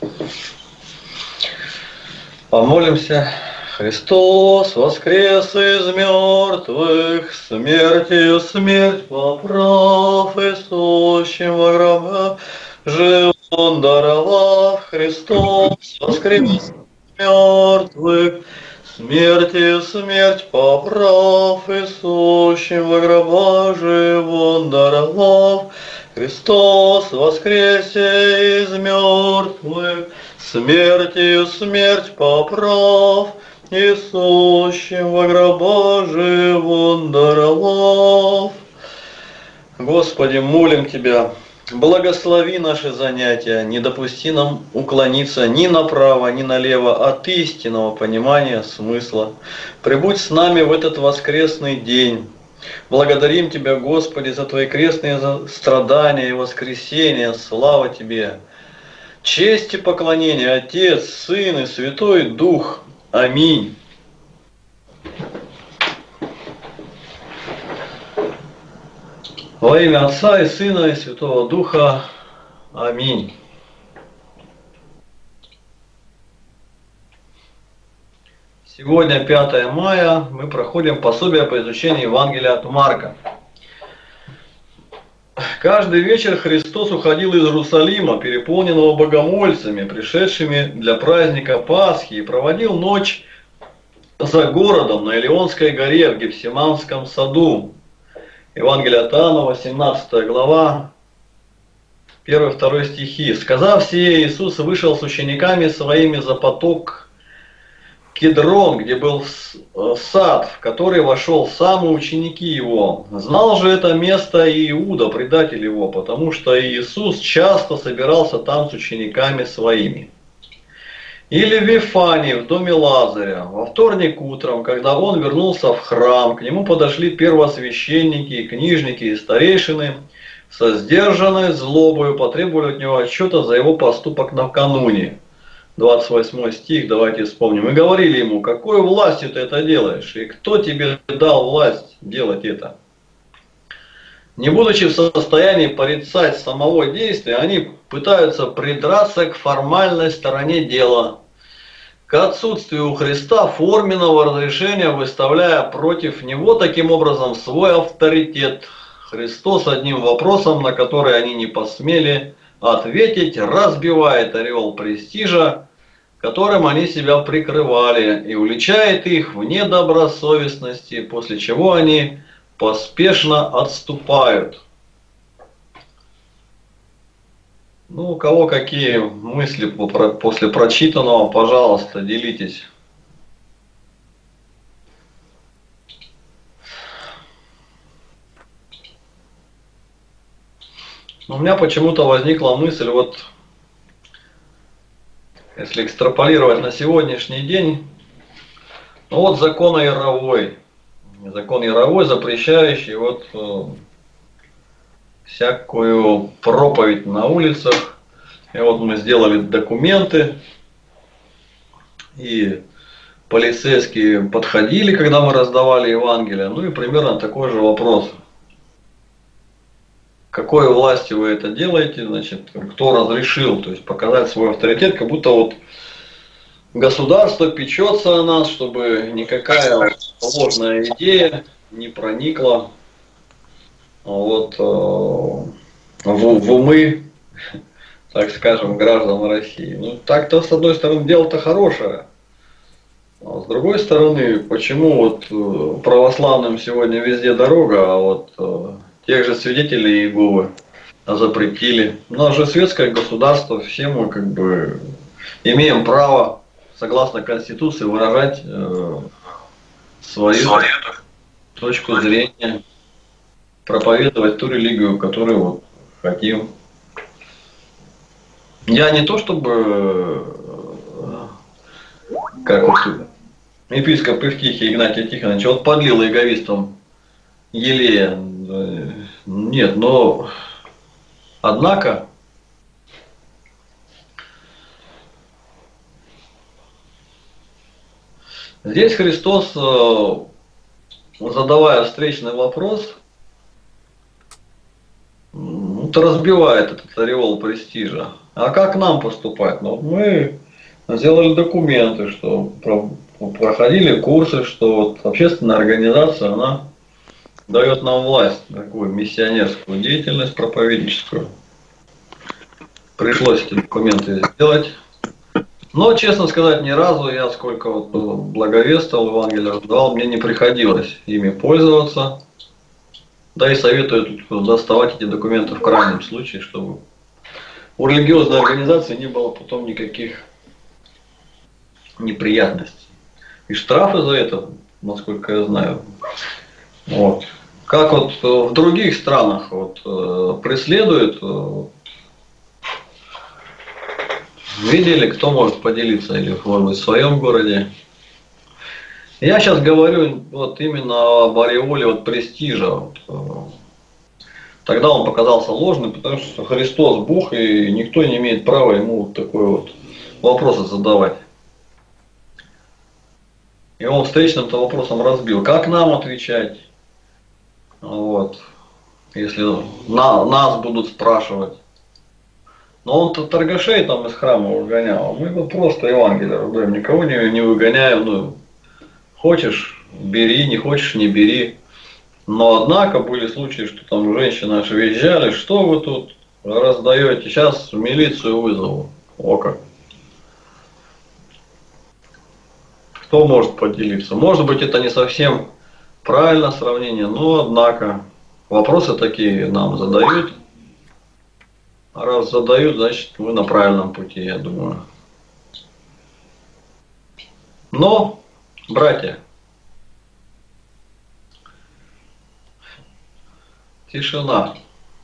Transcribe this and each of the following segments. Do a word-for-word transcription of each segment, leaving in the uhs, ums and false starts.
Помолимся. Христос воскрес из мертвых, смертью смерть поправ, и сущим во гробах жив он даровав. Христос воскрес из мертвых, смертью смерть поправ, и сущим во гробах жив он даровав. Христос воскресе из мертвых, смертью смерть поправ, и сущим во гроба жив он даровав. Господи, молим Тебя, благослови наши занятия, не допусти нам уклониться ни направо, ни налево от истинного понимания смысла. Прибудь с нами в этот воскресный день. Благодарим Тебя, Господи, за Твои крестные страдания и воскресения. Слава Тебе! Честь и поклонение, Отец, Сын и Святой Дух. Аминь. Во имя Отца и Сына и Святого Духа. Аминь. Сегодня, пятое мая, мы проходим пособие по изучению Евангелия от Марка. Каждый вечер Христос уходил из Иерусалима, переполненного богомольцами, пришедшими для праздника Пасхи, и проводил ночь за городом на Илионской горе в Гефсиманском саду. Евангелие от Иоанна, восемнадцатая глава, первый-второй стихи. «Сказав сие, Иисус вышел с учениками своими за поток Кедрон, где был сад, в который вошел сам и ученики его. Знал же это место и Иуда, предатель его, потому что Иисус часто собирался там с учениками своими. Или в Вифании, в доме Лазаря. Во вторник утром, когда он вернулся в храм, к нему подошли первосвященники, книжники и старейшины, со сдержанной злобою потребовали от него отчета за его поступок накануне». двадцать восьмой стих, давайте вспомним. «И говорили ему, какой властью ты это делаешь, и кто тебе дал власть делать это?» Не будучи в состоянии порицать самого действия, они пытаются придраться к формальной стороне дела, к отсутствию у Христа форменного разрешения, выставляя против него таким образом свой авторитет. Христос одним вопросом, на который они не посмели ответить, разбивает ореол престижа, которым они себя прикрывали, и уличает их в недобросовестности, после чего они поспешно отступают. Ну, у кого какие мысли после прочитанного, пожалуйста, делитесь. У меня почему-то возникла мысль, вот если экстраполировать на сегодняшний день, ну вот закон Яровой, закон Яровой, запрещающий вот э, всякую проповедь на улицах. И вот мы сделали документы, и полицейские подходили, когда мы раздавали Евангелие, ну и примерно такой же вопрос. Какой властью вы это делаете, значит, кто разрешил, то есть показать свой авторитет, как будто вот государство печется о нас, чтобы никакая ложная идея не проникла вот, в, в умы, так скажем, граждан России. Ну, так-то, с одной стороны, дело-то хорошее, а с другой стороны, почему вот православным сегодня везде дорога, а вот тех же свидетелей Иеговы запретили. У нас же светское государство, все мы как бы имеем право, согласно Конституции, выражать э, свою точку зрения, проповедовать ту религию, которую вот хотим. Я не то чтобы, как вот епископ Евтихий Игнатий Тихонович, вот подлил иеговистам елея. Нет, но однако здесь Христос, задавая встречный вопрос, ну, это разбивает этот ореол престижа. А как нам поступать? Ну, мы сделали документы, что проходили курсы, что вот общественная организация, она дает нам власть, такую миссионерскую деятельность проповедническую. Пришлось эти документы сделать. Но, честно сказать, ни разу я сколько вот благовествовал, Евангелие раздавал, мне не приходилось ими пользоваться. Да и советую доставать эти документы в крайнем случае, чтобы у религиозной организации не было потом никаких неприятностей. И штрафы за это, насколько я знаю. Вот. Как вот в других странах вот, преследуют, видели, кто может поделиться, или может быть в своем городе. Я сейчас говорю вот именно об ореоле вот престижа. Вот. Тогда он показался ложным, потому что Христос Бог, и никто не имеет права ему вот такой вот вопросы задавать. И он встречным-то вопросом разбил. Как нам отвечать? Вот. Если на, нас будут спрашивать. Но он-то торгашей там из храма выгонял. А мы вот просто Евангелие раздаем. Никого не, не выгоняем. Ну, хочешь, бери, не хочешь, не бери. Но однако были случаи, что там женщины аж визжали. Что вы тут раздаете? Сейчас милицию вызову. О как. Кто может поделиться? Может быть, это не совсем правильное сравнение, но однако вопросы такие нам задают. А раз задают, значит мы на правильном пути, я думаю. Но, братья, тишина.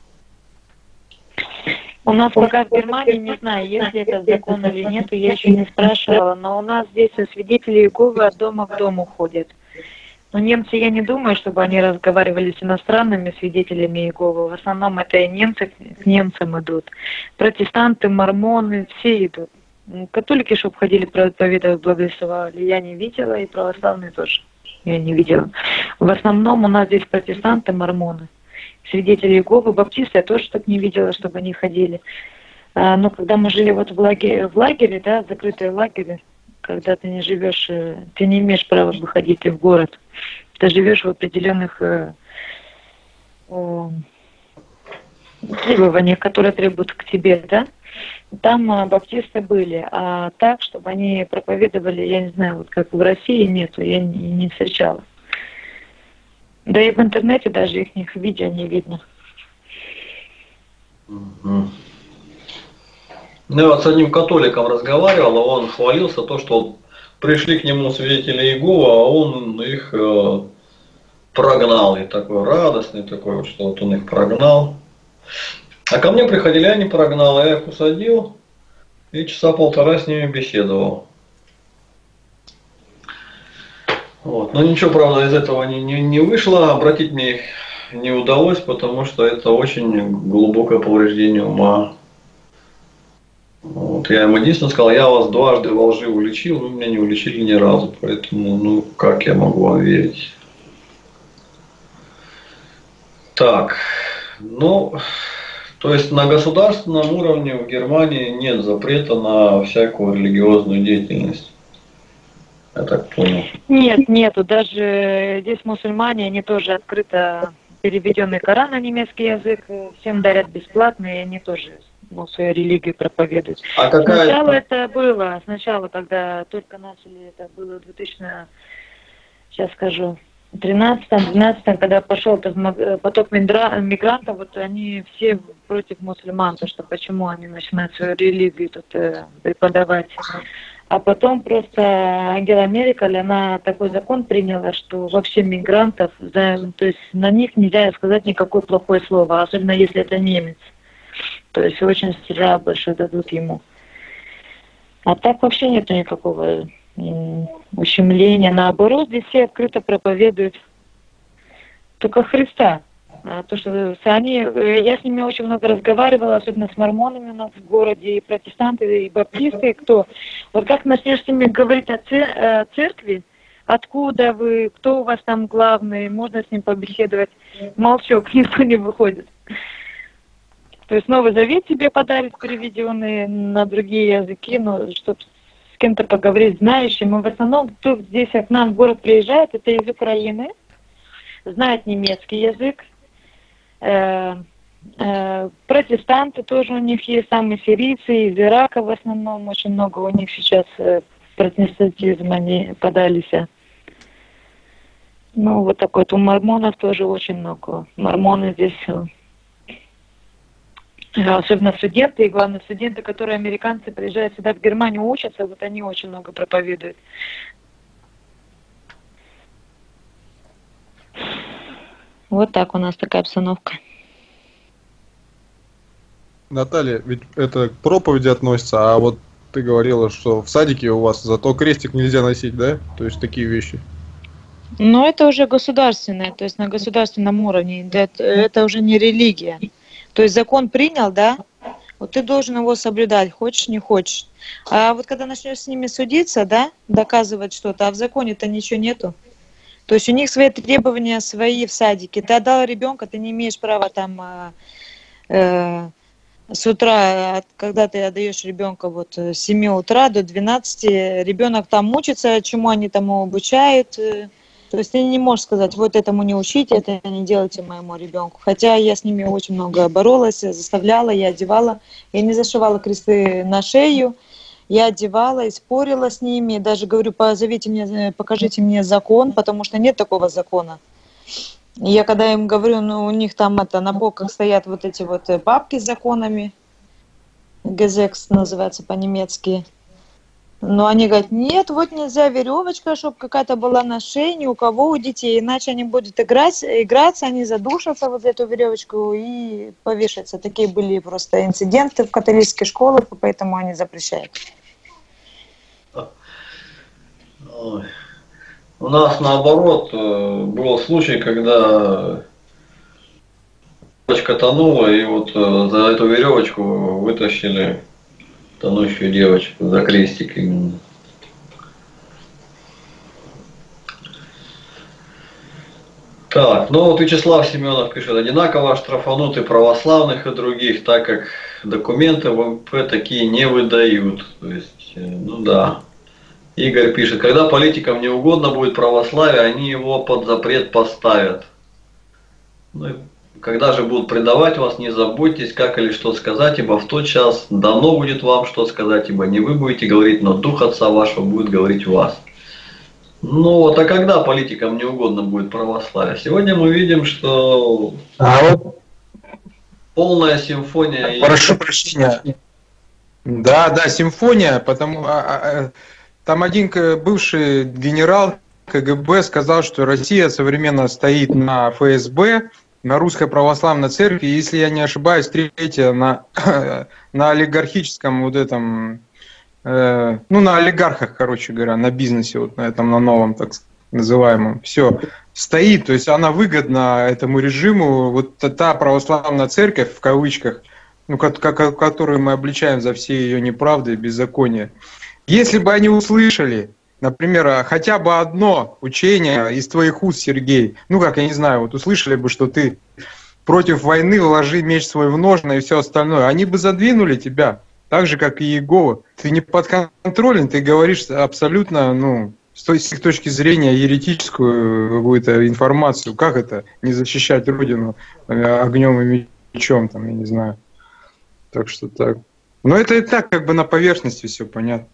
У нас пока в Германии, не знаю, есть ли это закон или нет, я еще не спрашивала, но у нас здесь свидетели Иеговы от дома к дому ходят. Но немцы, я не думаю, чтобы они разговаривали с иностранными свидетелями Иеговы. В основном это и немцы к немцам идут. Протестанты, мормоны, все идут. Католики, чтобы ходили проповедовать, благословляли, я не видела, и православные тоже я не видела. В основном у нас здесь протестанты, мормоны. Свидетели Иеговы, баптисты я тоже так не видела, чтобы они ходили. А, но когда мы жили вот в лагере, в лагере, да, в закрытом лагере, когда ты не живешь, ты не имеешь права выходить в город. Ты живешь в определенных э, э, требованиях, которые требуют к тебе, да. Там э, баптисты были, а так, чтобы они проповедовали, я не знаю, вот как в России нету, я не, не встречала. Да и в интернете даже их видео не видно. Угу. Ну, я вот с одним католиком разговаривал, а он хвалился то, что вот пришли к нему свидетели Иеговы, а он их э, прогнал. И такой радостный, такой вот, что вот он их прогнал. А ко мне приходили, я не прогнал, я их усадил и часа полтора с ними беседовал. Вот. Но ничего, правда, из этого не, не, не вышло, обратить мне их не удалось, потому что это очень глубокое повреждение ума. Вот. Я им единственное сказал, я вас дважды во лжи уличил, но меня не уличили ни разу, поэтому, ну, как я могу вам верить? Так, ну, то есть на государственном уровне в Германии нет запрета на всякую религиозную деятельность. Я так понял. Нет, нету. Даже здесь мусульмане, они тоже открыто переведенный Коран на немецкий язык, всем дарят бесплатно, и они тоже ну, свою религию проповедуют. А какая... Сначала это было, сначала, когда только начали, это было в двухтысячном, сейчас скажу, тринадцатом-двенадцатом, когда пошел этот поток мигрантов, вот они все против мусульман, то что почему они начинают свою религию тут преподавать. А потом просто Ангела Меркель, она такой закон приняла, что вообще мигрантов, да, то есть на них нельзя сказать никакое плохое слово, особенно если это немец. То есть очень стиля больше дадут ему. А так вообще нет никакого ущемления. Наоборот, здесь все открыто проповедуют только Христа. А то, что они, я с ними очень много разговаривала, особенно с мормонами у нас в городе, и протестанты, и баптисты, кто. Вот как начнешь с ними говорить о церкви, откуда вы, кто у вас там главный, можно с ним побеседовать, молчок, никто не выходит. То есть Новый Завет тебе подарит, переведенный на другие языки, но чтобы с кем-то поговорить, знающим. И в основном, кто здесь к нам в город приезжает, это из Украины, знает немецкий язык. Э, э, протестанты тоже у них есть, самые сирийцы, из Ирака в основном очень много у них сейчас э, протестантизм, они подались. Ну, вот такой вот. У мормонов тоже очень много. Мормоны здесь, особенно студенты, и главное студенты, которые американцы приезжают сюда в Германию учатся, вот они очень много проповедуют. Вот так у нас такая обстановка. Наталья, ведь это к проповеди относится, а вот ты говорила, что в садике у вас зато крестик нельзя носить, да? То есть такие вещи. Но это уже государственное, то есть на государственном уровне, это, это уже не религия. То есть закон принял, да, вот ты должен его соблюдать, хочешь, не хочешь. А вот когда начнешь с ними судиться, да, доказывать что-то, а в законе-то ничего нету. То есть у них свои требования, свои в садике. Ты отдал ребенка, ты не имеешь права там э, э, с утра, когда ты отдаешь ребенка вот с семи утра до двенадцати, ребенок там учится, чему они там обучают. То есть ты не можешь сказать, вот этому не учите, это не делайте моему ребенку. Хотя я с ними очень много боролась, заставляла, я одевала. Я не зашивала кресты на шею, я одевала и спорила с ними. Даже говорю, позовите мне, покажите мне закон, потому что нет такого закона. И я когда им говорю, ну у них там это на полках стоят вот эти вот папки с законами, Гезекс называется по-немецки. Но они говорят, нет, вот нельзя веревочка, чтобы какая-то была на шее, ни у кого у детей, иначе они будут играть, играться, они задушатся вот эту веревочку и повешаются. Такие были просто инциденты в католических школах, поэтому они запрещают. Ой. У нас наоборот был случай, когда девочка тонула, и вот за эту веревочку вытащили тонущую девочку, за крестик именно. Так, ну вот Вячеслав Семенов пишет, одинаково штрафанут и православных, и других, так как документы в эм пэ такие не выдают. То есть, ну да. Игорь пишет, когда политикам не угодно будет православие, они его под запрет поставят. Ну и когда же будут предавать вас, не заботьтесь, как или что сказать, ибо в тот час дано будет вам что сказать, ибо не вы будете говорить, но Дух Отца вашего будет говорить в вас. Ну вот, а когда политикам не угодно будет православие? Сегодня мы видим, что а вот... полная симфония... Прошу прощения. Да, да, симфония, потому... А, а, там один бывший генерал ка гэ бэ сказал, что Россия современно стоит на эф эс бэ, на Русской Православной Церкви, если я не ошибаюсь, третья на, на олигархическом вот этом, э, ну на олигархах, короче говоря, на бизнесе, вот на этом, на новом, так называемом, все стоит, то есть она выгодна этому режиму, вот та православная церковь, в кавычках, ну, которую мы обличаем за все ее неправды и беззакония. Если бы они услышали, например, хотя бы одно учение из твоих уст, Сергей, ну как, я не знаю, вот услышали бы, что ты против войны, вложи меч свой в ножны и все остальное, они бы задвинули тебя, так же, как и Иегова. Ты не подконтролен, ты говоришь абсолютно, ну, с той с их точки зрения еретическую какую-то информацию. Как это не защищать Родину огнем и мечом, там, я не знаю. Так что так. Но это и так как бы на поверхности все понятно.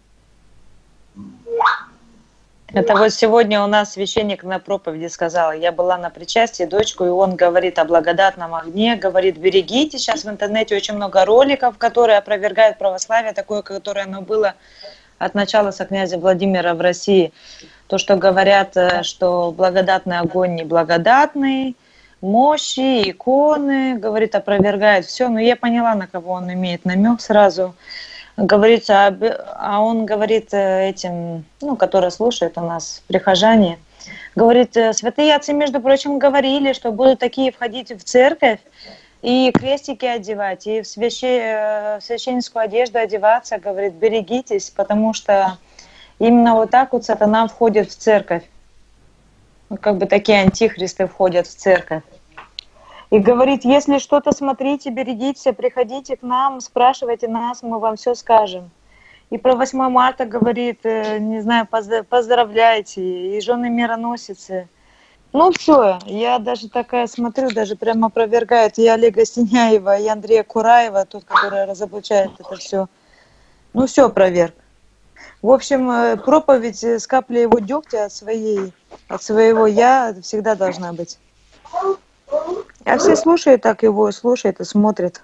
Это вот сегодня у нас священник на проповеди сказал, я была на причастии, дочку, и он говорит о благодатном огне, говорит, берегите, сейчас в интернете очень много роликов, которые опровергают православие, такое, которое оно было от начала со князя Владимира в России. То, что говорят, что благодатный огонь неблагодатный, мощи, иконы, говорит, опровергает все, но я поняла, на кого он имеет намек сразу. Говорится, а он говорит этим, ну, которые слушают у нас, прихожане, говорит, святые отцы, между прочим, говорили, что будут такие входить в церковь и крестики одевать, и в, свяще... в священническую одежду одеваться, говорит, берегитесь, потому что именно вот так вот сатана входит в церковь. Как бы такие антихристы входят в церковь. И говорит, если что-то смотрите, берегите, приходите к нам, спрашивайте нас, мы вам все скажем. И про восьмое марта говорит, не знаю, поздравляйте, и жены мироносицы. Ну все, я даже такая смотрю, даже прямо опровергает и Олега Синяева, и Андрея Кураева, тот, который разоблачает это все. Ну все опроверг. В общем, проповедь с каплей его дегтя от, своей, от своего «я» всегда должна быть. А все слушают так его, слушают и смотрят.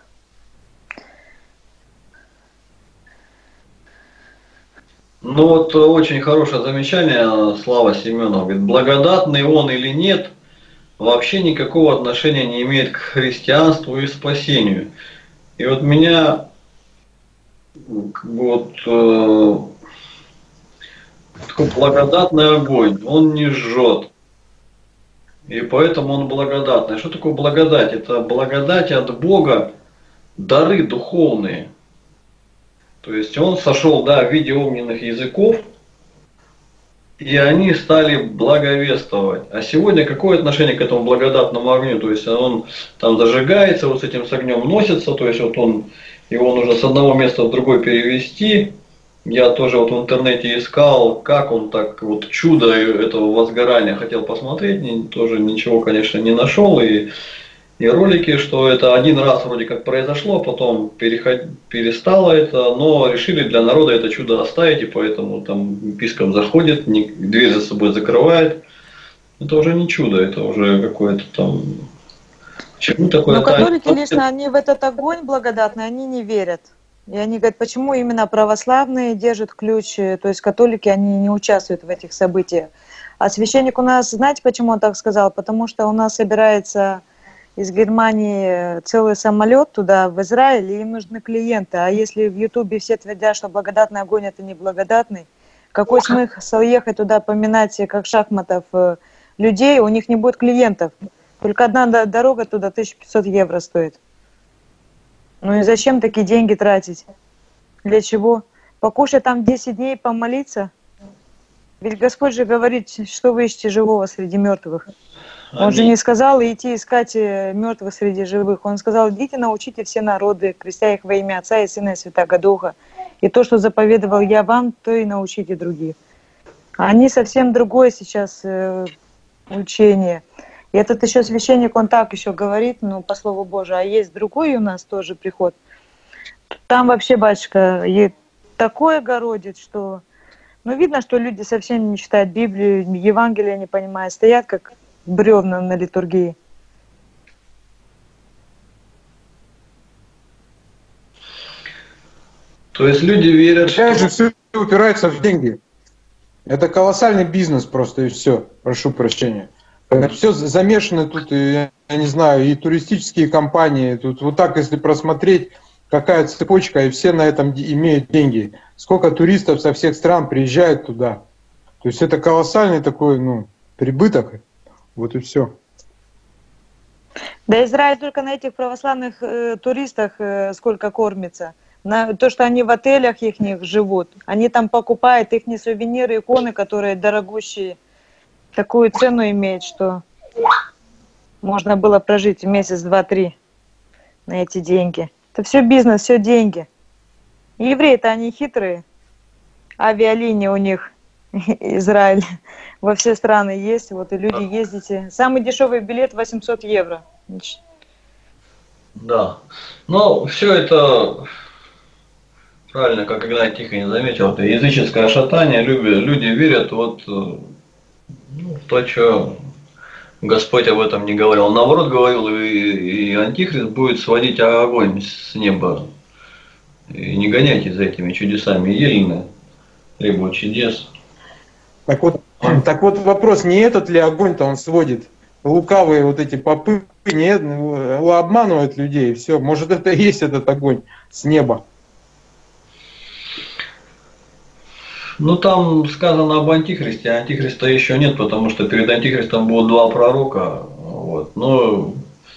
Ну вот очень хорошее замечание Слава Семенов. Говорит, благодатный он или нет, вообще никакого отношения не имеет к христианству и спасению. И вот меня вот э, такой благодатный огонь, он не жжет. И поэтому он благодатный. Что такое благодать? Это благодать от Бога, дары духовные. То есть он сошел, да, в виде огненных языков, и они стали благовествовать. А сегодня какое отношение к этому благодатному огню? То есть он там зажигается, вот с этим с огнем носится, то есть вот он, его нужно с одного места в другое перевести. Я тоже вот в интернете искал, как он так, вот чудо этого возгорания хотел посмотреть, не, тоже ничего, конечно, не нашел. И, и ролики, что это один раз вроде как произошло, потом переход, перестало это, но решили для народа это чудо оставить, и поэтому там епископ заходит, не, дверь за собой закрывает. Это уже не чудо, это уже какое-то там... Чему такое? Но католики лично, они в этот огонь благодатный, они не верят. И они говорят, почему именно православные держат ключ, то есть католики, они не участвуют в этих событиях. А священник у нас, знаете, почему он так сказал? Потому что у нас собирается из Германии целый самолет туда, в Израиль, и им нужны клиенты. А если в Ютубе все твердят, что благодатный огонь это не благодатный, какой смысл ехать туда поминать, как шахматов, людей, у них не будет клиентов. Только одна дорога туда тысяча пятьсот евро стоит. Ну и зачем такие деньги тратить? Для чего? Покушать там десять дней, помолиться? Ведь Господь же говорит, что вы ищете живого среди мертвых. Он же не сказал идти искать мертвых среди живых. Он сказал, идите, научите все народы, крестя их во имя Отца и Сына и Святаго Духа. И то, что заповедовал я вам, то и научите других. Они совсем другое сейчас э, учение. И этот еще священник, он так еще говорит, ну, по слову Божию, а есть другой у нас тоже приход. Там вообще, батюшка, такое городит, что... Ну, видно, что люди совсем не читают Библию, Евангелие не понимают, стоят как бревна на литургии. То есть люди верят, Опять же, все упирается в деньги. Это колоссальный бизнес просто, и все. Прошу прощения. Все замешано тут, я не знаю, и туристические компании. Тут вот так, если просмотреть, какая цепочка, и все на этом имеют деньги. Сколько туристов со всех стран приезжают туда. То есть это колоссальный такой, ну, прибыток. Вот и все. Да Израиль только на этих православных э, туристах э, сколько кормится. На то, что они в отелях их живут. Они там покупают их сувениры, иконы, которые дорогущие. Такую цену имеет, что можно было прожить месяц, два, три на эти деньги. Это все бизнес, все деньги. Евреи-то они хитрые. Авиалинии у них, Израиль, во все страны есть. Вот и люди ездите. Самый дешевый билет восемьсот евро. Да. Но все это, правильно, как Игнатий Тихонин заметил, это языческое шатание. Люди, люди верят вот... Ну, то, что Господь об этом не говорил. Он наоборот говорил, и, и Антихрист будет сводить огонь с неба. И не гоняйте за этими чудесами Елены, требует чудес. Так вот, так вот вопрос, не этот ли огонь-то он сводит? Лукавые вот эти попы, не, обманывают людей, и все. Может, это и есть этот огонь с неба? Ну, там сказано об Антихристе, а Антихриста еще нет, потому что перед Антихристом будут два пророка. Вот. Но,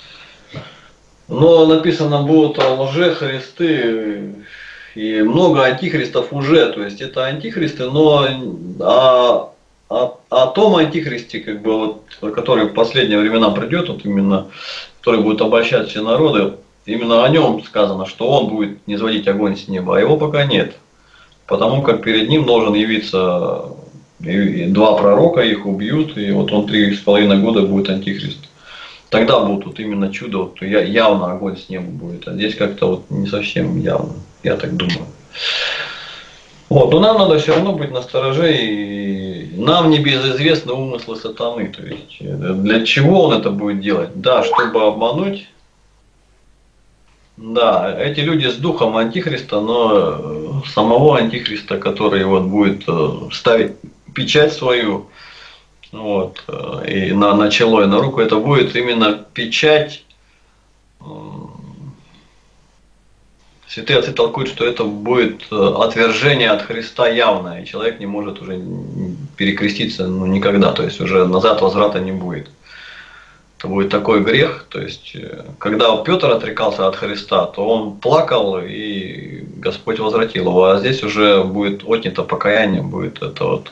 но написано, будут лжехристы, и много антихристов уже, то есть это антихристы, но а о, о том антихристе, как бы, вот, который в последние времена придет, вот именно, который будет обольщать все народы, именно о нем сказано, что он будет низводить огонь с неба, а его пока нет. Потому как перед ним должен явиться и два пророка, их убьют, и вот он три с половиной года будет антихрист. Тогда будут вот именно чудо, вот явно огонь с неба будет, а здесь как-то вот не совсем явно, я так думаю. Вот, но нам надо все равно быть настороже, и нам не безызвестны умыслы сатаны, то есть для чего он это будет делать? Да, чтобы обмануть. Да, эти люди с духом антихриста, но самого антихриста, который вот будет ставить печать свою, вот, и на, на чело, и на руку, это будет именно печать. Святые отцы толкуют, что это будет отвержение от Христа явное, и человек не может уже перекреститься, ну, никогда, то есть уже назад возврата не будет. Это будет такой грех, то есть, когда Петр отрекался от Христа, то он плакал, и Господь возвратил его, а здесь уже будет отнято покаяние, будет это вот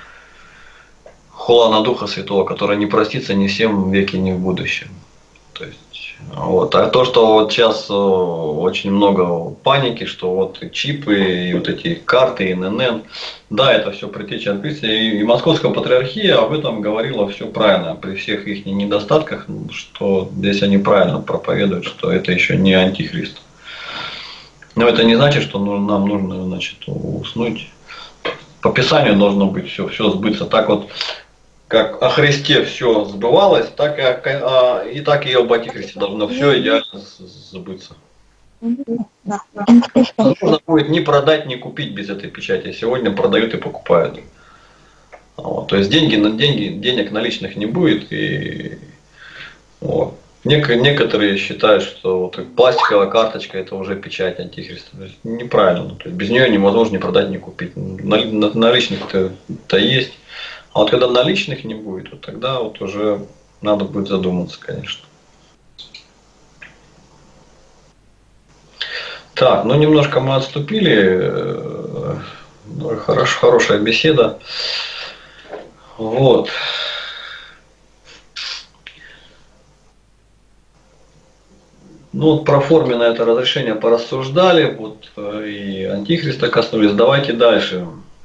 хула на Духа Святого, которая не простится ни всем в веке, ни в будущем. То есть, вот. А то, что вот сейчас очень много паники, что вот и чипы, и вот эти карты, и эн эн эн, да, это все предтеча от Христа, и, и Московская патриархия об этом говорила все правильно, при всех их недостатках, что здесь они правильно проповедуют, что это еще не антихрист. Но это не значит, что нам нужно, значит, уснуть. По Писанию должно быть все, все сбыться. Так вот, как о Христе все сбывалось, так и, о, и так и об антихристе должно все идеально сбыться. Нужно будет ни продать, ни купить без этой печати. Сегодня продают и покупают. Вот. То есть деньги на деньги, денег наличных не будет. И вот. Некоторые считают, что вот пластиковая карточка это уже печать антихриста. То есть неправильно. То есть без нее невозможно ни продать, ни купить. Наличных-то есть. А вот когда наличных не будет, вот тогда вот уже надо будет задуматься, конечно. Так, ну немножко мы отступили. Хорош, хорошая беседа. Вот. Ну вот про форменное это разрешение порассуждали, вот и антихриста коснулись. Давайте дальше.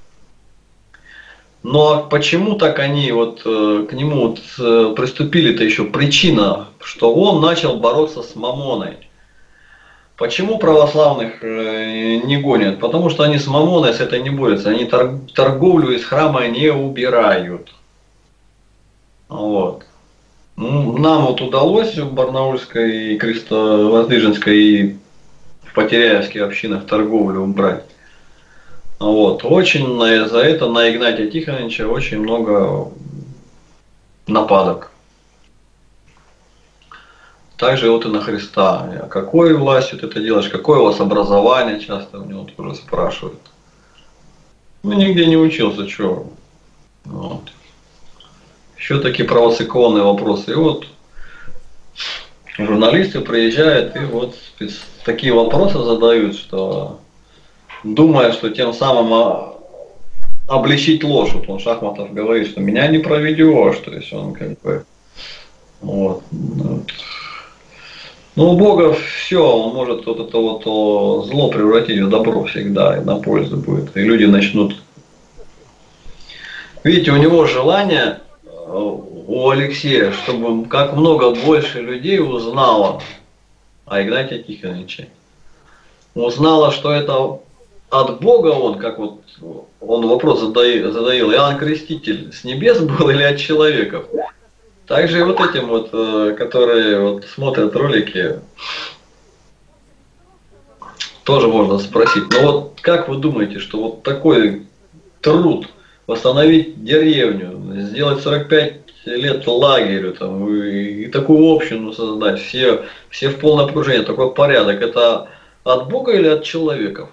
Но почему так они вот к нему вот приступили-то еще причина, что он начал бороться с мамоной. Почему православных не гонят? Потому что они с мамоной с этой не борются, они торговлю из храма не убирают. Вот. Нам вот удалось в Барнаульской, и Крестовоздвиженской, и в Потеряевской общинах торговлю убрать. Вот. Очень за это на Игнатия Тихоновича очень много нападок. Также вот и на Христа. А какой властью ты это делаешь? Какое у вас образование? Часто у него тоже спрашивают. Ну, нигде не учился, что. Вот. Еще такие провокационные вопросы. И вот журналисты приезжают и вот такие вопросы задают, что думая, что тем самым обличить ложь. Вот он, Шахматов, говорит, что меня не проведешь. То есть он как бы вот. Ну, у Бога все, он может вот это вот зло превратить в добро всегда, и на пользу будет. И люди начнут. Видите, у него желание, у Алексея, чтобы как много больше людей узнало о Игнатии Тихоновиче. Узнало, что это от Бога он, как вот он вопрос задаил, Иоанн Креститель с небес был или от человеков? Также и вот этим вот, которые вот смотрят ролики, тоже можно спросить. Но вот как вы думаете, что вот такой труд, восстановить деревню, сделать сорок пять лет лагерю, там, и, и такую общину создать, все, все в полное погружение, такой порядок, это от Бога или от человеков?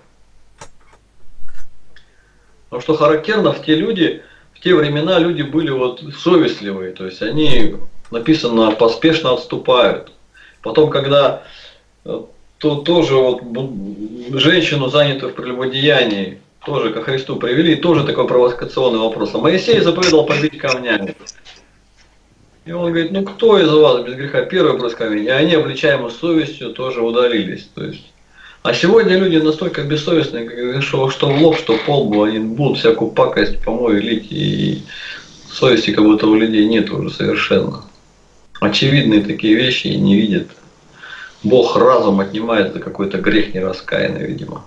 Потому что характерно, в те люди, в те времена люди были вот совестливые, то есть они, написано, поспешно отступают. Потом, когда то тоже вот женщину, занятую в прелюбодеянии, тоже ко Христу привели, тоже такой провокационный вопрос. А Моисей заповедал побить камнями. И он говорит, ну кто из вас без греха? Первый брось камень. И они, обличаемые совестью, тоже удалились. То есть, а сегодня люди настолько бессовестные, что, что в лоб, что в полбу, они будут всякую пакость помой лить, и совести как будто у людей нет уже совершенно. Очевидные такие вещи и не видят. Бог разум отнимает за какой-то грех нераскаянный, видимо.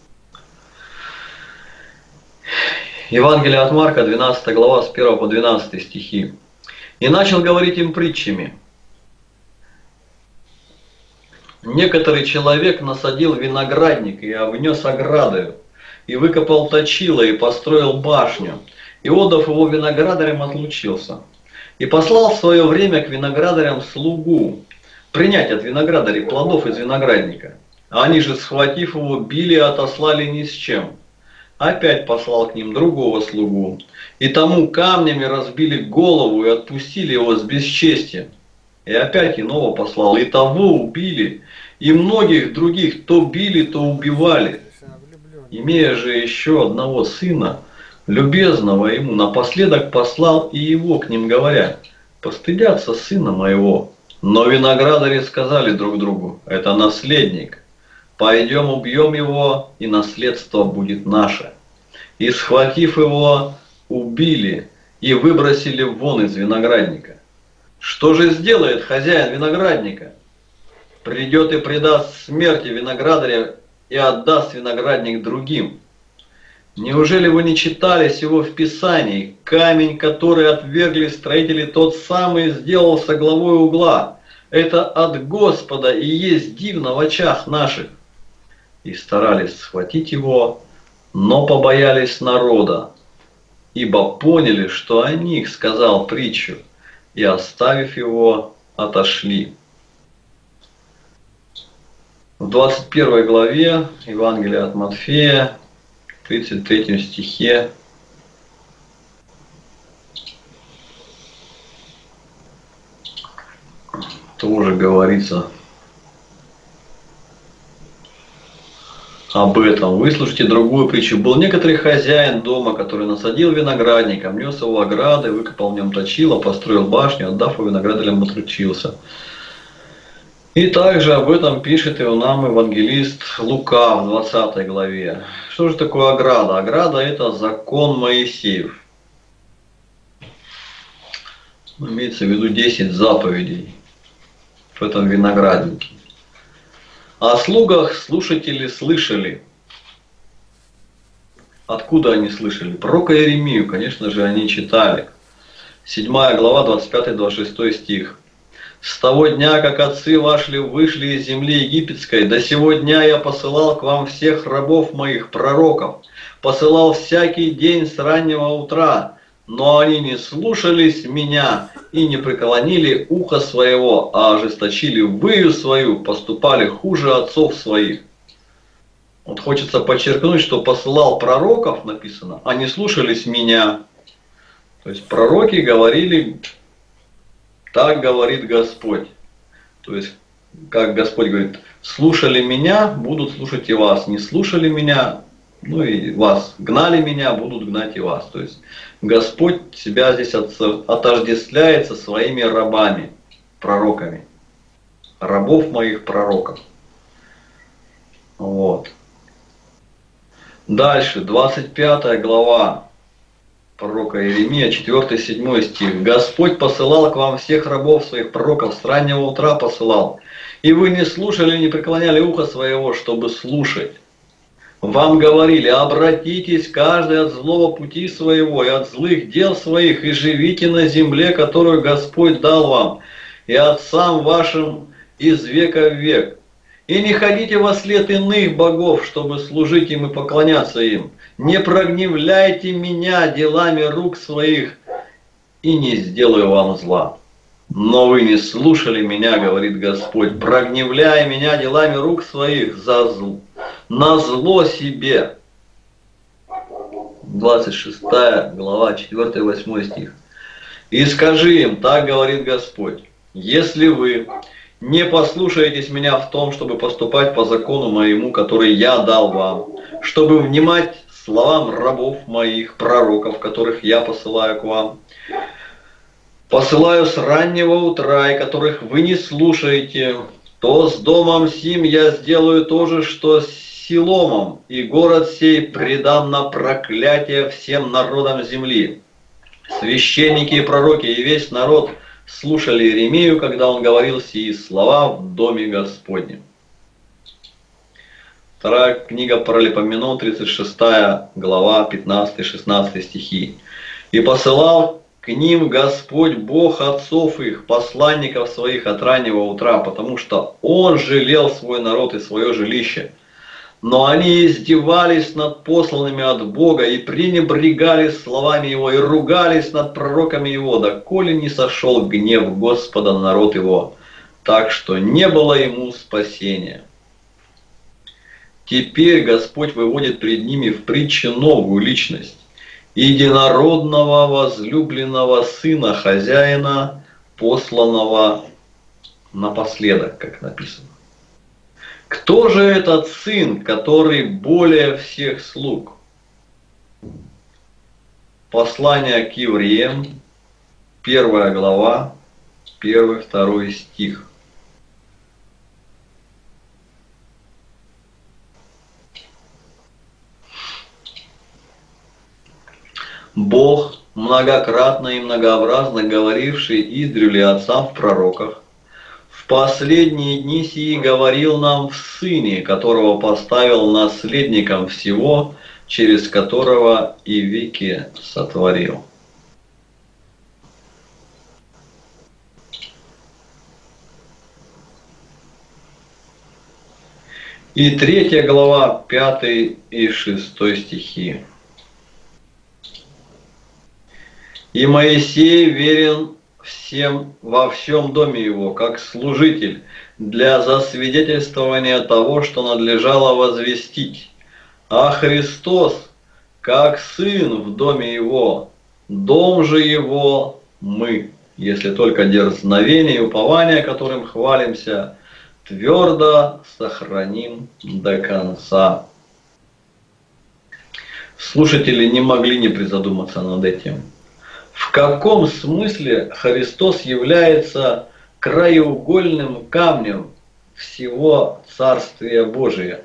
Евангелие от Марка, двенадцатая глава, с первого по двенадцатый стихи. «И начал говорить им притчами. Некоторый человек насадил виноградник и обнес оградою, и выкопал точило, и построил башню, и, отдав его виноградарям, отлучился. И послал в свое время к виноградарям слугу принять от виноградарей плодов из виноградника. Они же, схватив его, били и отослали ни с чем. Опять послал к ним другого слугу, и тому камнями разбили голову и отпустили его с бесчестием. И опять иного послал, и того убили, и многих других то били, то убивали. Имея же еще одного сына, любезного ему, напоследок послал и его к ним, говоря: постыдятся сына моего. Но виноградари сказали друг другу: это наследник. Пойдем убьем его, и наследство будет наше. И, схватив его, убили и выбросили вон из виноградника. Что же сделает хозяин виноградника? Придет и предаст смерти виноградаря и отдаст виноградник другим. Неужели вы не читали сего в Писании? Камень, который отвергли строители, тот самый сделался главой угла. Это от Господа и есть дивно в очах наших. И старались схватить его, но побоялись народа, ибо поняли, что о них сказал притчу, и, оставив его, отошли». В двадцать первой главе Евангелия от Матфея, в тридцать третьем стихе, тоже говорится об этом. Выслушайте другую притчу. Был некоторый хозяин дома, который насадил виноградник, обнес его оградой, выкопал в нем точило, построил башню, отдав его виноградарям, отручился. И также об этом пишет и нам евангелист Лука в двадцатой главе. Что же такое ограда? Ограда — это закон Моисеев. Имеется в виду десять заповедей в этом винограднике. О слугах слушатели слышали. Откуда они слышали? Пророка Иеремию, конечно же, они читали. седьмая глава, двадцать пятый — двадцать шестой стих. «С того дня, как отцы ваши вышли из земли египетской, до сего дня я посылал к вам всех рабов моих, пророков, посылал всякий день с раннего утра, но они не слушались меня и не преклонили ухо своего, а ожесточили выю свою, поступали хуже отцов своих». Вот хочется подчеркнуть, что посылал пророков, написано, а не слушались меня. То есть пророки говорили: так говорит Господь. То есть, как Господь говорит, слушали меня, будут слушать и вас. Не слушали меня, ну и вас. Гнали меня, будут гнать и вас. То есть, Господь себя здесь отождествляет со своими рабами, пророками. Рабов моих пророков. Вот. Дальше, двадцать пятая глава. Пророка Иеремия, четвёртый-седьмой стих. «Господь посылал к вам всех рабов своих пророков, с раннего утра посылал, и вы не слушали, не преклоняли ухо своего, чтобы слушать. Вам говорили: обратитесь каждый от злого пути своего и от злых дел своих, и живите на земле, которую Господь дал вам, и отцам вашим из века в век. И не ходите во след иных богов, чтобы служить им и поклоняться им. Не прогневляйте меня делами рук своих, и не сделаю вам зла. Но вы не слушали меня, говорит Господь, прогневляя меня делами рук своих за зл, на зло себе». двадцать шестая глава, четвёртый-восьмой стих. «И скажи им, так говорит Господь, если вы не послушаетесь меня в том, чтобы поступать по закону моему, который я дал вам, чтобы внимать словам рабов моих, пророков, которых я посылаю к вам. Посылаю с раннего утра, и которых вы не слушаете, то с домом сим я сделаю то же, что с Силомом, и город сей предам на проклятие всем народам земли. Священники и пророки и весь народ слушали Иеремию, когда он говорил сии слова в доме Господнем. Вторая книга Паралипоменон, тридцать шестая глава, пятнадцатый-шестнадцатый стихи. «И посылал к ним Господь Бог отцов их, посланников своих от раннего утра, потому что Он жалел свой народ и свое жилище. Но они издевались над посланными от Бога и пренебрегали словами Его, и ругались над пророками Его, доколе не сошел гнев Господа на народ Его, так что не было ему спасения. Теперь Господь выводит пред ними в притче новую личность, единородного возлюбленного сына хозяина, посланного напоследок, как написано. Кто же этот сын, который более всех слуг? Послание к евреям, первая глава, первый-второй стих. Бог, многократно и многообразно говоривший издревле отцам в пророках, в последние дни сии говорил нам в Сыне, которого поставил наследником всего, через которого и веки сотворил. И третья глава, пятый и шестой стихи. «И Моисей верен всем во всем доме его, как служитель, для засвидетельствования того, что надлежало возвестить. А Христос, как сын в доме его, дом же его мы, если только дерзновение и упование, которым хвалимся, твердо сохраним до конца». Слушатели не могли не призадуматься над этим. В каком смысле Христос является краеугольным камнем всего Царствия Божия?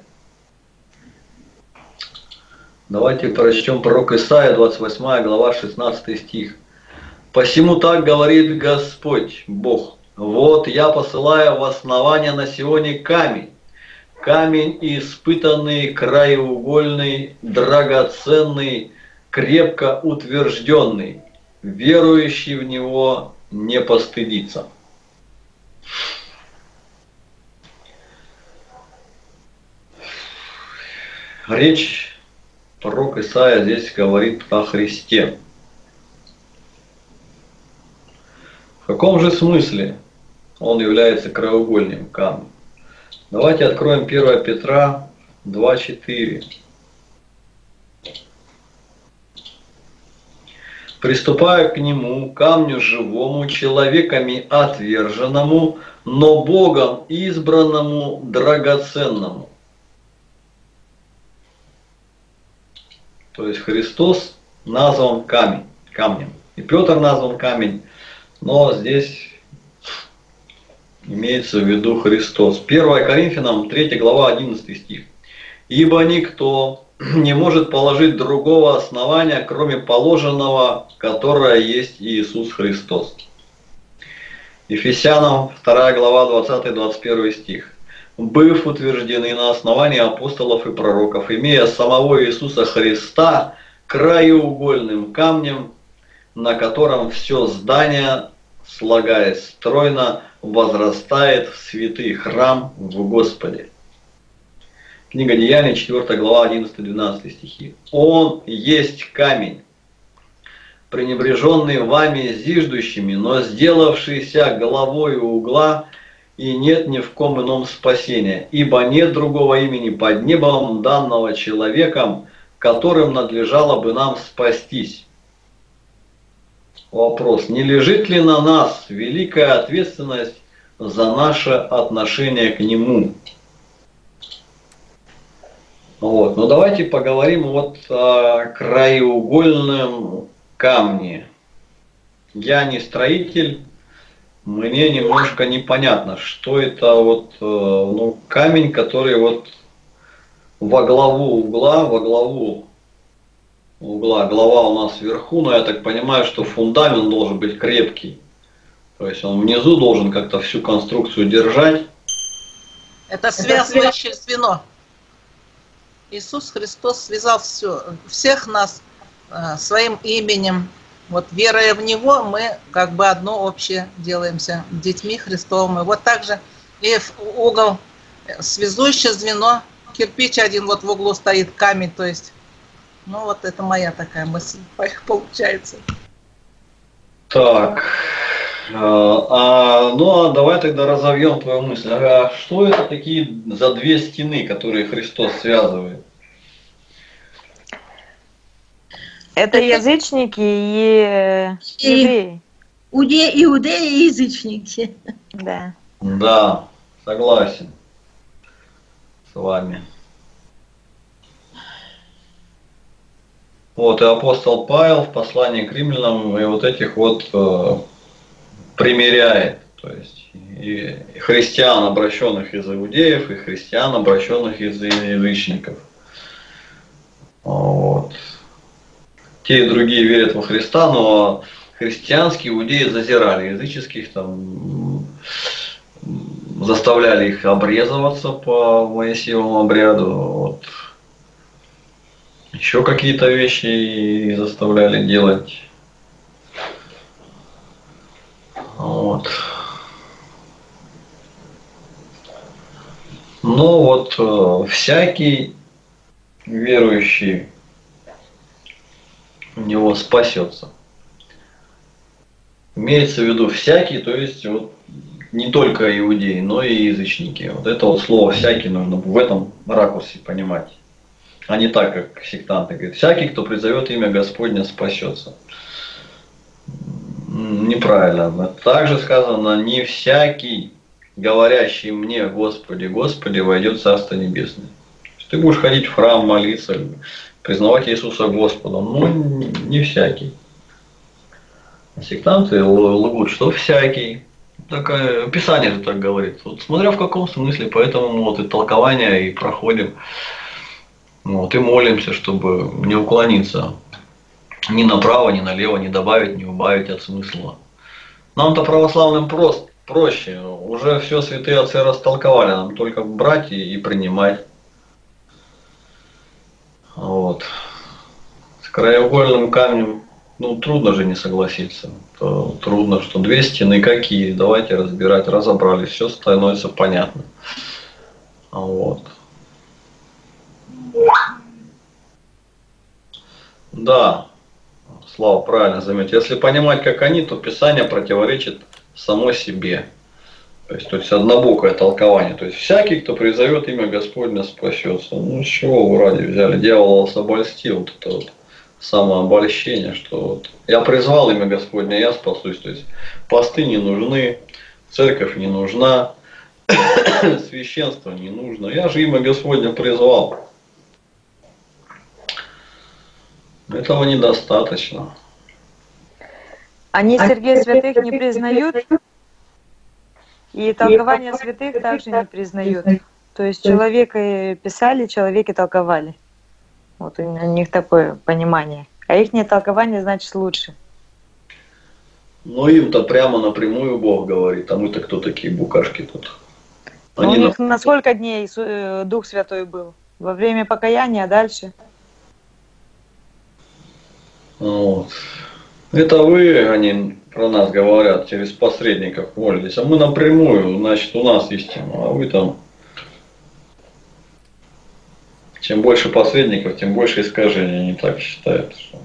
Давайте прочтем пророк Исаия, двадцать восьмая глава, шестнадцатый стих. «Посему так говорит Господь, Бог, вот я посылаю в основание на Сионе камень, камень испытанный, краеугольный, драгоценный, крепко утвержденный. Верующий в него не постыдится». Речь пророк Исаия здесь говорит о Христе. В каком же смысле он является краеугольным камнем? Давайте откроем первое Петра два четыре. «Приступая к нему, камню живому, человеками отверженному, но Богом избранному, драгоценному». То есть Христос назван камень, камнем. И Петр назван камень, но здесь имеется в виду Христос. первое Коринфянам, третья глава, одиннадцатый стих. «Ибо никто не может положить другого основания, кроме положенного, которое есть Иисус Христос». Ефесянам, вторая глава, двадцатый-двадцать первый стих. «Быв утверждены на основании апостолов и пророков, имея самого Иисуса Христа краеугольным камнем, на котором все здание, слагаясь стройно, возрастает в святый храм в Господе». Книга Деяний, четвёртая глава, одиннадцатый-двенадцатый стихи. «Он есть камень, пренебреженный вами зиждущими, но сделавшийся главой угла, и нет ни в ком ином спасения, ибо нет другого имени под небом, данного человеком, которым надлежало бы нам спастись». Вопрос: не лежит ли на нас великая ответственность за наше отношение к Нему? Вот. Но давайте поговорим вот о краеугольном камне. Я не строитель, мне немножко непонятно, что это вот ну, камень, который вот во главу угла, во главу угла, голова у нас вверху, но я так понимаю, что фундамент должен быть крепкий. То есть он внизу должен как-то всю конструкцию держать. Это связывающее звено. Иисус Христос связал все, всех нас э, своим именем. Вот веруя в Него, мы как бы одно общее делаемся детьми Христовыми. Вот так же и в угол, связующее звено, кирпич один вот в углу стоит, камень, то есть. Ну вот это моя такая мысль получается. Так, а, ну а давай тогда разовьем твою мысль. А что это такие за две стены, которые Христос связывает? Это язычники и евреи. Иудеи, иудеи и язычники. Да. Да, согласен с вами. Вот и апостол Павел в послании к римлянам и вот этих вот э, примеряет, то есть и христиан, обращенных из иудеев, и христиан, обращенных из язычников. Вот. Те и другие верят во Христа, но христианские иудеи зазирали языческих, там заставляли их обрезываться по Моисеевому обряду. Вот. Еще какие-то вещи заставляли делать. Вот. Но вот э, всякий верующий у него спасется. Имеется в виду всякий, то есть вот не только иудеи, но и язычники. Вот это вот слово всякий нужно в этом ракурсе понимать. А не так, как сектанты говорят, всякий, кто призовет имя Господня, спасется. Неправильно. Также сказано, не всякий, говорящий мне, Господи, Господи, войдет в Царство Небесное. Ты будешь ходить в храм, молиться, признавать Иисуса Господом, но не всякий. Сектанты лгут, что всякий. Такое, Писание же так говорит. Вот смотря в каком смысле, поэтому вот и толкования и проходим. Вот, и молимся, чтобы не уклониться ни направо, ни налево, не добавить, не убавить от смысла. Нам-то православным прост, проще. Уже все святые отцы растолковали, нам только брать и, и принимать. Вот. С краеугольным камнем, ну, трудно же не согласиться. То трудно, что две стены какие, давайте разбирать, разобрались, все становится понятно. Вот. Да, Слава правильно заметил. Если понимать, как они, то Писание противоречит само себе. То есть, то есть однобокое толкование. То есть всякий, кто призовет имя Господня, спасется. Ну с чего вы ради взяли? Дьявол вас обольстил. Вот это вот самообольщение, что вот я призвал имя Господня, я спасусь. То есть посты не нужны, церковь не нужна, священство не нужно. Я же имя Господня призвал. Этого недостаточно. Они Сергия святых не признают, и толкование святых также не признают. То есть человека писали, человеки толковали. Вот у них такое понимание. А их толкование значит лучше. Но им-то прямо напрямую Бог говорит, а мы-то кто такие букашки тут? Они у них на... на сколько дней Дух Святой был? Во время покаяния, а дальше? Вот. Это вы, они про нас говорят, через посредников молитесь, а мы напрямую, значит, у нас истина, а вы там... Чем больше посредников, тем больше искажений, они так считают. Что...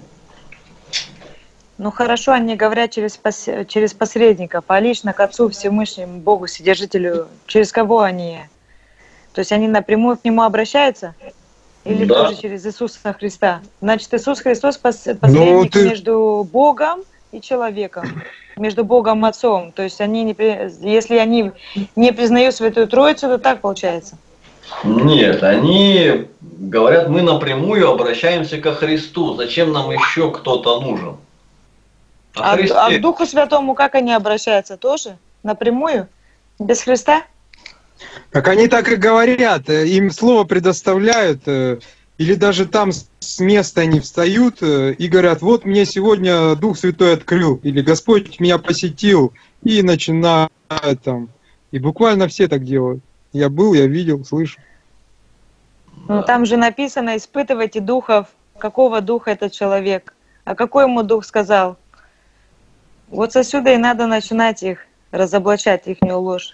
Ну хорошо, они говорят через, пос... через посредников, а лично к Отцу Всевышнему Богу, Вседержителю, через кого они? То есть они напрямую к Нему обращаются? Или да. Тоже через Иисуса Христа? Значит, Иисус Христос посредник ну, ты... между Богом и человеком, между Богом и Отцом. То есть они не... если они не признают Святую Троицу, то так получается? Нет, они говорят, мы напрямую обращаемся ко Христу. Зачем нам еще кто-то нужен? А, а к Духу Святому как они обращаются? Тоже? Напрямую? Без Христа? Так они так и говорят, им слово предоставляют, или даже там с места они встают и говорят, вот мне сегодня Дух Святой открыл, или Господь меня посетил, и начинают там. И буквально все так делают. Я был, я видел, слышу. Ну там же написано, испытывайте духов, какого духа этот человек, а какой ему дух сказал. Вот отсюда и надо начинать их, разоблачать ихнюю ложь.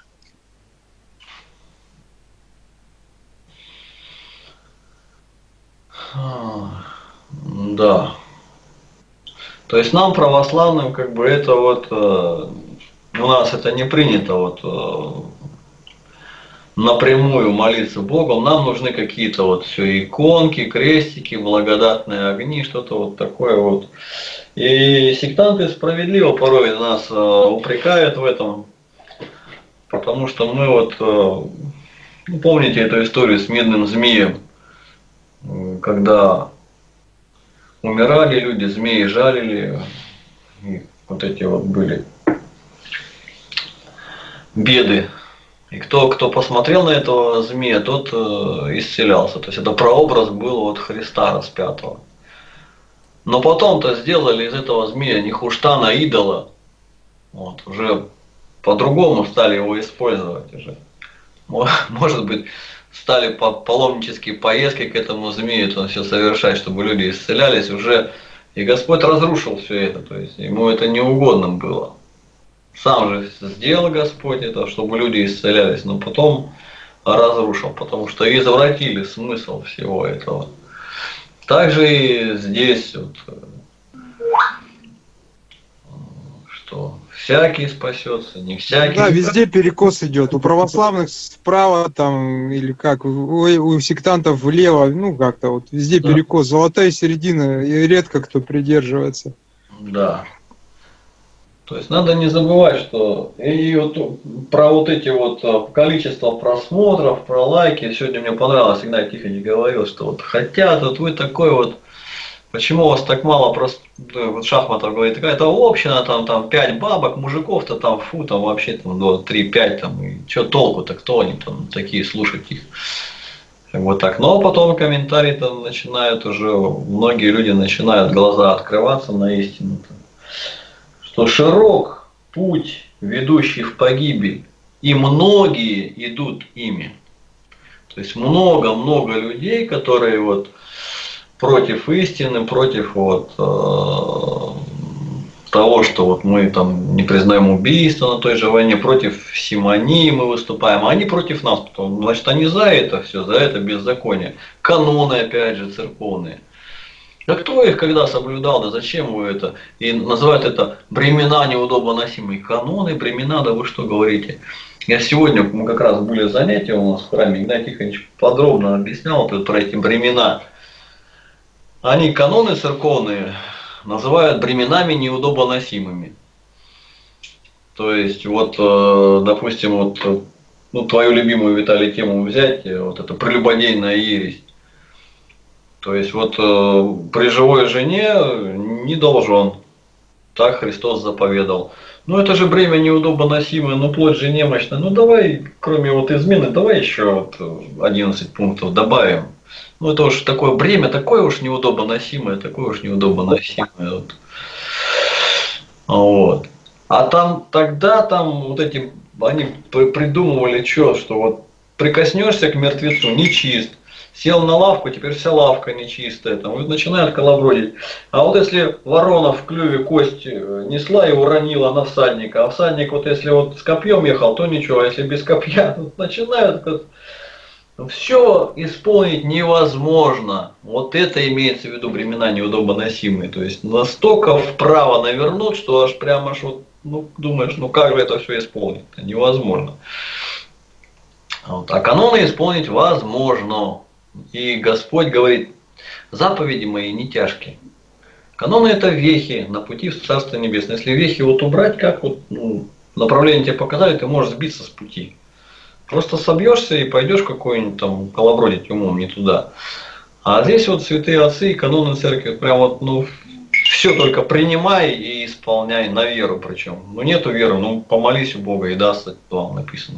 Да. То есть нам, православным, как бы это вот, э, у нас это не принято вот э, напрямую молиться Богу. Нам нужны какие-то вот все иконки, крестики, благодатные огни, что-то вот такое вот. И сектанты справедливо порой нас э, упрекают в этом, потому что мы вот, э, помните эту историю с медным змеем, когда умирали люди, змеи жалили, и вот эти вот были беды. И кто, кто посмотрел на этого змея, тот э, исцелялся. То есть это прообраз был вот Христа распятого. Но потом-то сделали из этого змея не хуштана, идола. Вот, уже по-другому стали его использовать уже. Может быть, стали по паломнические поездки к этому змею, это все совершать, чтобы люди исцелялись уже. И Господь разрушил все это, то есть ему это не угодно было. Сам же сделал Господь это, чтобы люди исцелялись, но потом разрушил, потому что извратили смысл всего этого. Также и здесь, вот, что всякий спасется, не всякий. Да, везде перекос идет. У православных справа там, или как, у, у сектантов влево, ну как-то вот везде да. Перекос. Золотая середина, и редко кто придерживается. Да. То есть надо не забывать, что и вот про вот эти вот количество просмотров, про лайки, сегодня мне понравилось, Игнат Тихонович говорил, что вот хотят, вот вы такой вот, почему у вас так мало просто, вот Шахматов говорит, какая-то община, там, там пять бабок, мужиков-то там, фу, там вообще там три-пять, там, и что толку-то, кто они там такие, слушать их. Вот так. Но потом комментарии-то начинают уже, многие люди начинают глаза открываться на истину-то. Что широк путь, ведущий в погибель, и многие идут ими. То есть много-много людей, которые вот против истины, против вот, э, того, что вот мы там не признаем убийство на той же войне, против симонии мы выступаем, а они против нас, потому, значит, они за это все, за это беззаконие. Каноны, опять же, церковные. Да кто их когда соблюдал, да зачем вы это? И называют это бремена неудобоносимые. Каноны, бремена, да вы что говорите? Я сегодня, мы как раз были занятия у нас в храме, Игнат Тихонович подробно объяснял про эти бремена. Они, каноны церковные, называют бременами неудобоносимыми. То есть, вот, допустим, вот, ну, твою любимую, Виталий, тему взять, вот это прелюбодейная ересь. То есть вот э, при живой жене не должен, так Христос заповедал. Ну это же бремя неудобоносимое, ну плоть же немощная, ну давай, кроме вот измены, давай еще вот одиннадцать пунктов добавим. Ну это уж такое бремя, такое уж неудобоносимое, такое уж неудобоносимое. Вот. Вот. А там тогда там вот эти, они придумывали что, что вот прикоснешься к мертвецу, нечист. Сел на лавку, теперь вся лавка нечистая, там, и начинают колобродить. А вот если ворона в клюве кость несла и уронила на всадника, а всадник вот если вот с копьем ехал, то ничего, а если без копья, вот начинают вот, все исполнить невозможно. Вот это имеется в виду бремена неудобоносимые. То есть настолько вправо навернут, что аж прямо аж вот, ну, думаешь, ну как же это все исполнить? Это невозможно. Вот. А каноны исполнить возможно. И Господь говорит, заповеди мои не тяжкие. Каноны это вехи на пути в Царство Небесное. Если вехи вот убрать, как вот, ну, направление тебе показали, ты можешь сбиться с пути. Просто собьешься и пойдешь какой-нибудь там колобродить умом не туда. А здесь вот святые отцы и каноны церкви, прям вот, ну, все только принимай и исполняй на веру причем. Ну, нету веры, ну, помолись у Бога и даст, вам написано.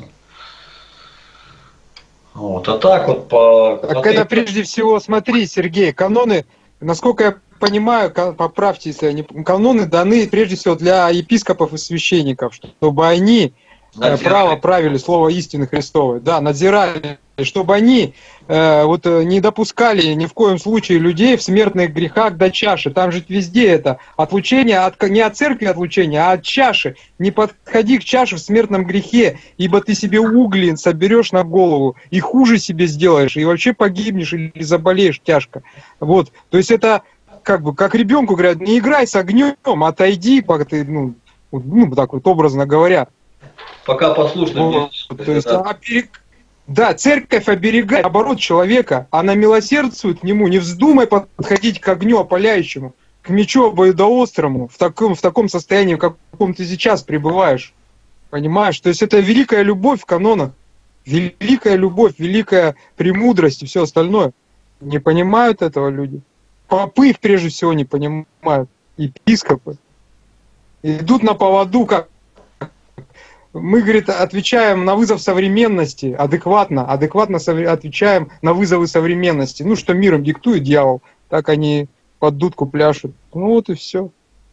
Вот, а так вот по... Так по это той... прежде всего, смотри, Сергей, каноны, насколько я понимаю, поправьте, если они, каноны даны прежде всего для епископов и священников, чтобы они надзирали. право правили слово истины Христовой, да, надзирали, чтобы они э, вот не допускали ни в коем случае людей в смертных грехах до чаши. Там же везде это отлучение, от, не от церкви отлучение, а от чаши. Не подходи к чаше в смертном грехе, ибо ты себе угли соберешь на голову и хуже себе сделаешь, и вообще погибнешь или заболеешь тяжко. Вот, то есть это как бы как ребенку говорят, не играй с огнем, отойди, пока ты, ну, ну так вот образно говоря. Пока послушно. Вот, то есть, да. Перек... да, церковь оберегает, наоборот, человека, она милосердствует к нему, не вздумай подходить к огню опаляющему, к мечу обоюдоострому, в таком, в таком состоянии, в каком ты сейчас пребываешь. Понимаешь? То есть это великая любовь в канонах, великая любовь, великая премудрость и все остальное. Не понимают этого люди. Попы их прежде всего не понимают, епископы. Идут на поводу, как мы, говорит, отвечаем на вызов современности адекватно, адекватно отвечаем на вызовы современности. Ну, что миром диктует дьявол, так они под дудку пляшут. Ну вот и все.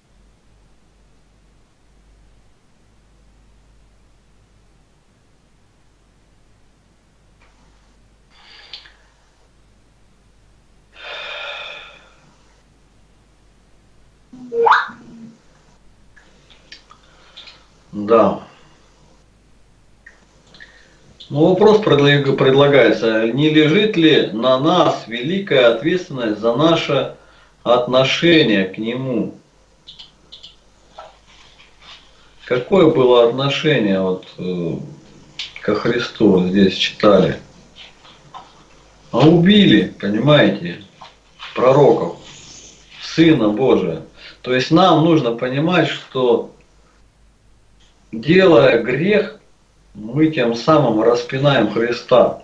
Да. Ну, вопрос предлагается, не лежит ли на нас великая ответственность за наше отношение к Нему? Какое было отношение вот, э, ко Христу, здесь читали? А убили, понимаете, пророков, Сына Божия. То есть нам нужно понимать, что делая грех, мы тем самым распинаем Христа.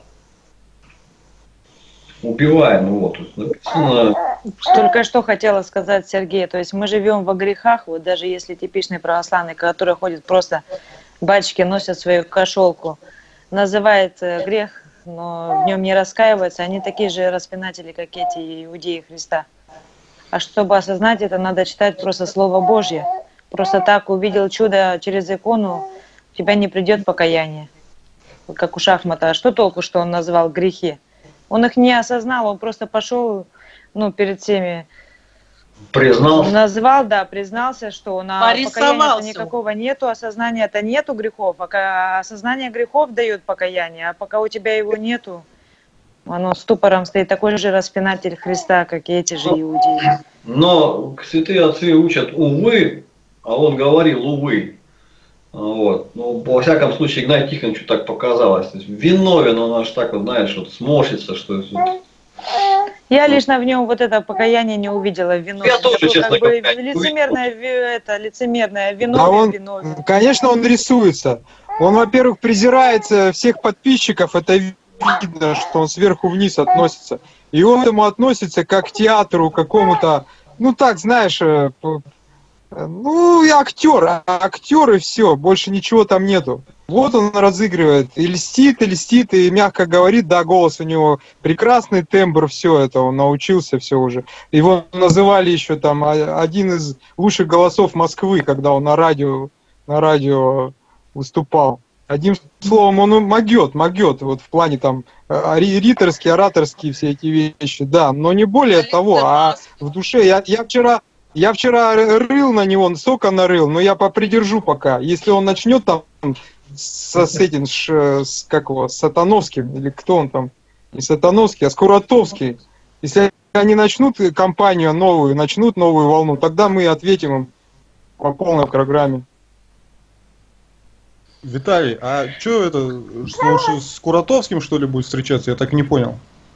Убиваем его. Тут написано... Только что хотела сказать, Сергей, то есть мы живем во грехах, вот даже если типичный православный, который ходит просто, батюшки носят свою кошелку, называет грех, но в нем не раскаивается, они такие же распинатели, как эти иудеи Христа. А чтобы осознать это, надо читать просто Слово Божье. Просто так увидел чудо через икону, у тебя не придет покаяние. Как у шахмата. А что толку, что он назвал грехи? Он их не осознал, он просто пошел, ну, перед всеми. Признался. Назвал, да, признался, что на покаяния никакого нету, осознания-то нету грехов, а осознание грехов дает покаяние, а пока у тебя его нету, оно ступором стоит, такой же распинатель Христа, как и эти же иудеи. Но святые отцы учат увы, а он говорил увы. Вот. Ну, во всяком случае, Игнатию Тихоновичу так показалось. То есть, виновен он аж так, вот, знаешь, вот сморщится, что... Я лично в нем вот это покаяние не увидела в виновности. Я тоже, такое, честно как бы, говоря, лицемерное, это, лицемерное виновен, да он, виновен. Конечно, он рисуется. Он, во-первых, презирает всех подписчиков, это видно, что он сверху вниз относится. И он к этому относится как к театру какому-то, ну так, знаешь... Ну, и актер, а актер и все, больше ничего там нету. Вот он разыгрывает, и льстит, и льстит, и мягко говорит, да, голос у него прекрасный, тембр, все это, он научился все уже. Его называли еще там один из лучших голосов Москвы, когда он на радио, на радио выступал. Одним словом, он могет, могет, вот в плане там риторские, ораторские все эти вещи, да, но не более того, а в душе, я, я вчера... Я вчера рыл на него, сока нарыл, но я попридержу пока. Если он начнет там со, с этим, ш, с, как его, с Сатановским, или кто он там, не Сатановский, а Скуратовский, если они начнут кампанию новую, начнут новую волну, тогда мы ответим им по полной программе. Виталий, а что это, что, с Куратовским что ли будет встречаться? Я так и не понял.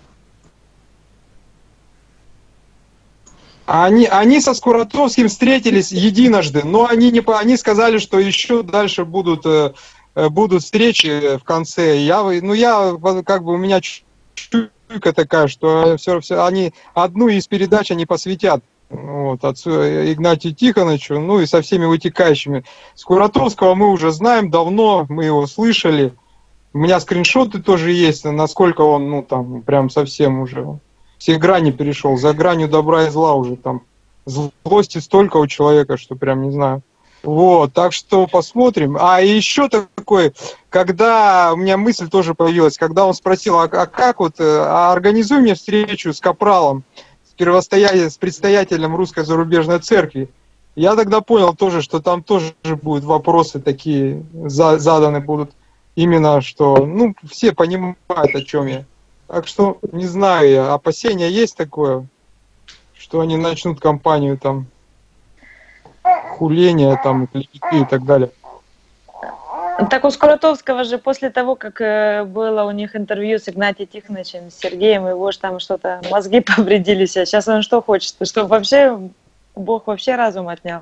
Они, они со Скуратовским встретились единожды, но они, не, они сказали, что еще дальше будут, будут встречи в конце. Я, ну я, как бы, у меня чуть-чуть чуйка такая, что все, все, они одну из передач они посвятят вот, отцу Игнатию Тихоновичу, ну и со всеми вытекающими. Скуратовского мы уже знаем давно, мы его слышали. У меня скриншоты тоже есть, насколько он, ну там, прям совсем уже все грани перешел, за гранью добра и зла уже там. Злости столько у человека, что прям не знаю. Вот, так что посмотрим. А еще такой, когда у меня мысль тоже появилась, когда он спросил, а, а как вот, а организуй мне встречу с капралом, с, первостоя... с предстоятелем Русской зарубежной церкви. Я тогда понял тоже, что там тоже будут вопросы такие за... заданы будут. Именно что, ну, все понимают, о чем я. Так что, не знаю, опасения есть такое, что они начнут кампанию там хуления, там, клеветы и так далее. Так у Скуратовского же после того, как э, было у них интервью с Игнатием Тихоновичем, с Сергеем, его же там что-то, мозги повредились, а сейчас он что хочет? Чтобы вообще, Бог вообще разум отнял?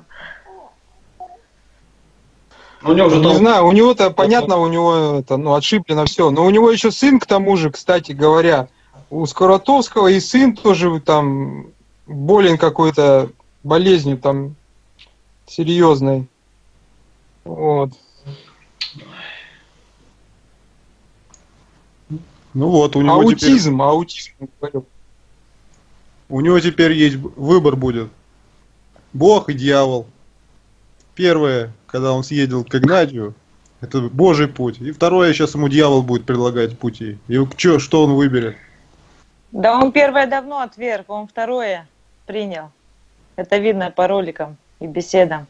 У него же не там... знаю, у него-то, понятно, у него это, ну, отшиплено все, но у него еще сын, к тому же, кстати говоря, у Скуратовского и сын тоже там болен какой-то болезнью там серьезной. Вот. Ну вот, у него аутизм, теперь... аутизм, говорю. У него теперь есть выбор будет. Бог и дьявол. Первое, когда он съездил к Игнатию, это Божий путь. И второе, сейчас ему дьявол будет предлагать пути. И чё, что он выберет? Да он первое давно отверг, он второе принял. Это видно по роликам и беседам.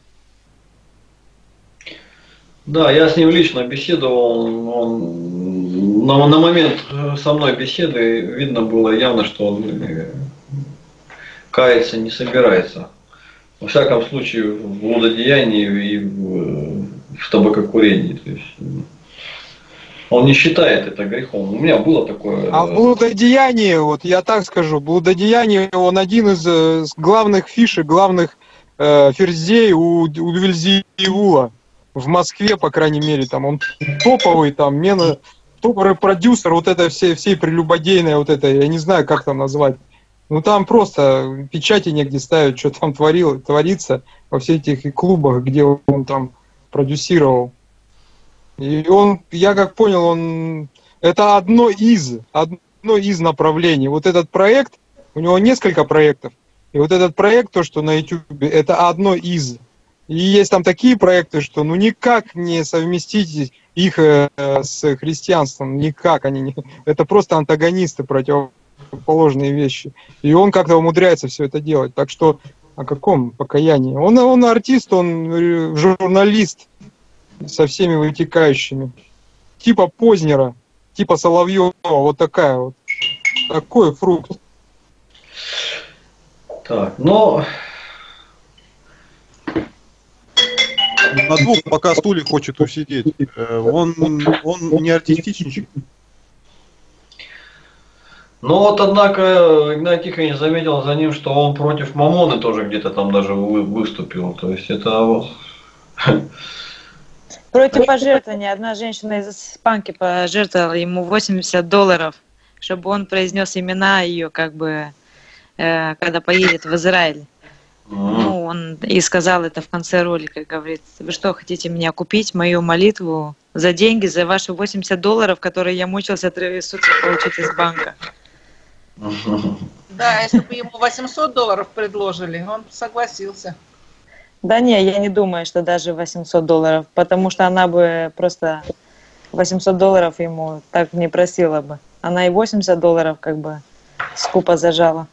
Да, я с ним лично беседовал, он, на, на момент со мной беседы видно было явно, что он каяться не собирается. Во всяком случае, в блудодеянии и в, в табакокурении. То есть, он не считает это грехом. У меня было такое... А в блудодеянии, вот я так скажу, блудодеяние, он один из э, главных фишек, главных э, ферзей у, у Вельзевула. В Москве, по крайней мере, там он топовый, там, мена, топовый продюсер, вот это все, всей прелюбодейной, вот это, я не знаю, как там назвать. Ну там просто печати негде ставить, что там творил, творится во всех этих клубах, где он там продюсировал. И он, я как понял, он это одно из, одно из направлений. Вот этот проект, у него несколько проектов, и вот этот проект, то, что на YouTube, это одно из. И есть там такие проекты, что ну никак не совместить их э, с христианством, никак они не... Это просто антагонисты, противоположные вещи. И он как-то умудряется все это делать. Так что о каком покаянии? Он, он артист, он журналист со всеми вытекающими. Типа Познера, типа Соловьева, вот такая вот. Такой фрукт. Так, но... На двух пока стульях хочет усидеть. Он, он не артистичничает. Но вот, однако, Игнатий Тихонович заметил за ним, что он против Мамоны тоже где-то там даже выступил. То есть это... Против пожертвования. Одна женщина из Испанки пожертвовала ему восемьдесят долларов, чтобы он произнес имена ее, как бы, э, когда поедет в Израиль. Ну, он и сказал это в конце ролика, говорит, вы что, хотите меня купить, мою молитву за деньги, за ваши восемьдесят долларов, которые я мучился трое суток получить из банка. Да, если бы ему восемьсот долларов предложили, он согласился. Да не, я не думаю, что даже восемьсот долларов, потому что она бы просто восемьсот долларов ему так не просила бы. Она и восемьдесят долларов как бы скупо зажала.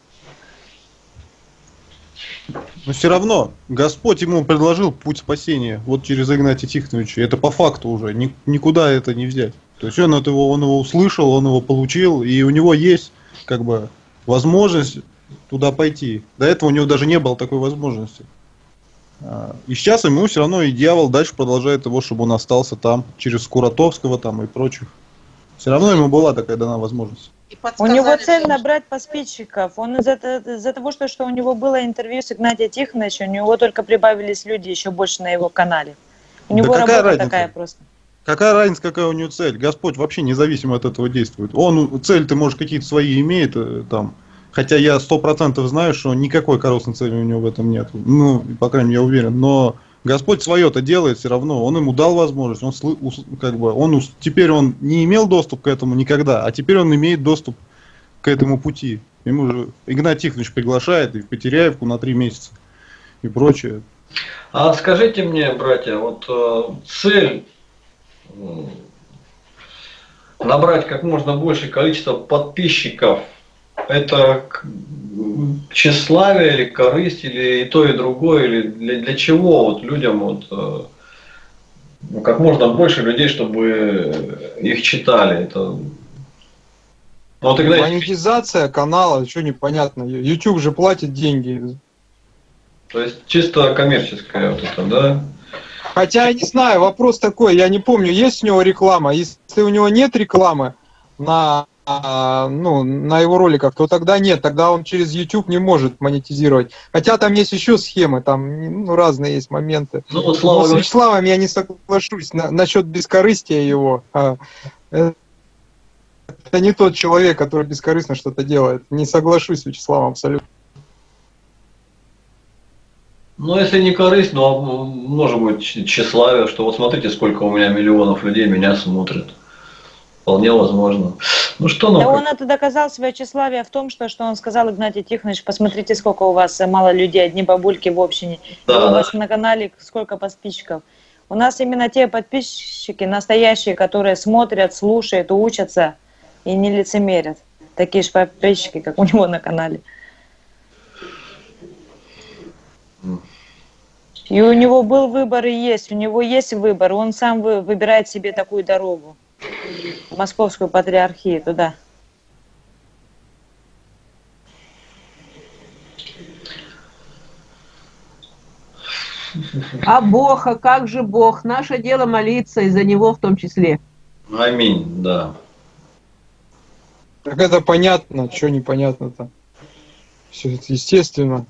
Но все равно Господь ему предложил путь спасения вот через Игнатия Тихоновича. Это по факту уже, ни, никуда это не взять. То есть он, это его, он его услышал, он его получил, и у него есть как бы возможность туда пойти. До этого у него даже не было такой возможности. И сейчас ему все равно и дьявол дальше продолжает его, чтобы он остался там, через Скуратовского там и прочих. Все равно ему была такая дана возможность. У него цель набрать подписчиков. Он из-за из того, что, что у него было интервью с Игнатием Тихоновичем, у него только прибавились люди еще больше на его канале. У него да какая работа разница? такая просто. какая разница, какая у него цель? Господь вообще независимо от этого действует. Он, цель ты, может, какие-то свои имеет, э, там, хотя я сто процентов знаю, что никакой корыстной цели у него в этом нет. Ну, по крайней мере, я уверен. Но Господь свое-то делает все равно. Он ему дал возможность. Он, слы, ус, как бы, он ус, теперь он не имел доступ к этому никогда, а теперь он имеет доступ к этому пути. Ему же Игнат Тихонович приглашает и в Потеряевку на три месяца и прочее. А скажите мне, братья, вот э, цель э, набрать как можно большее количество подписчиков, это тщеславие или корысть, или и то, и другое, или для, для чего вот людям вот, э, ну, как можно больше людей, чтобы их читали? Это... Вот, Игнат... Монетизация канала, что непонятно. YouTube же платит деньги. То есть чисто коммерческая вот это, да? Хотя я не знаю, вопрос такой, я не помню, есть у него реклама. Если у него нет рекламы на, ну, на его роликах, то тогда нет, тогда он через YouTube не может монетизировать. Хотя там есть еще схемы, там ну, разные есть моменты. Ну, вот, Слава... Но с Вячеславом я не соглашусь на, насчет бескорыстия его. Это не тот человек, который бескорыстно что-то делает. Не соглашусь с Вячеславом абсолютно. Ну, если не корысть, но может быть тщеславие, что вот смотрите, сколько у меня миллионов людей меня смотрят. Вполне возможно. Ну что нам... Да он это доказал свое тщеславие в том, что, что он сказал Игнатий Тихонович, посмотрите, сколько у вас мало людей, одни бабульки в общине. Да. И у вас на канале сколько подписчиков. У нас именно те подписчики настоящие, которые смотрят, слушают, учатся и не лицемерят. Такие же подписчики, как у него на канале. И у него был выбор и есть, у него есть выбор, он сам выбирает себе такую дорогу, в Московскую патриархию, туда. А Бог, а как же Бог? Наше дело молиться, и за Него в том числе. Аминь, да. Так это понятно, что непонятно-то. Все это естественно.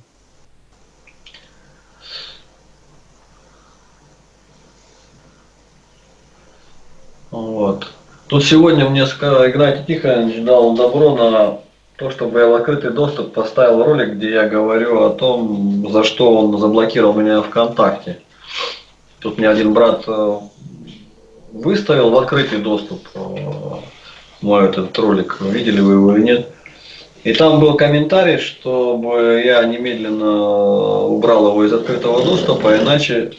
Вот. Тут сегодня мне Игнатий Тихонович дал добро на то, чтобы я в открытый доступ поставил ролик, где я говорю о том, за что он заблокировал меня ВКонтакте. Тут мне один брат выставил в открытый доступ мой этот ролик, видели вы его или нет. И там был комментарий, чтобы я немедленно убрал его из открытого доступа, иначе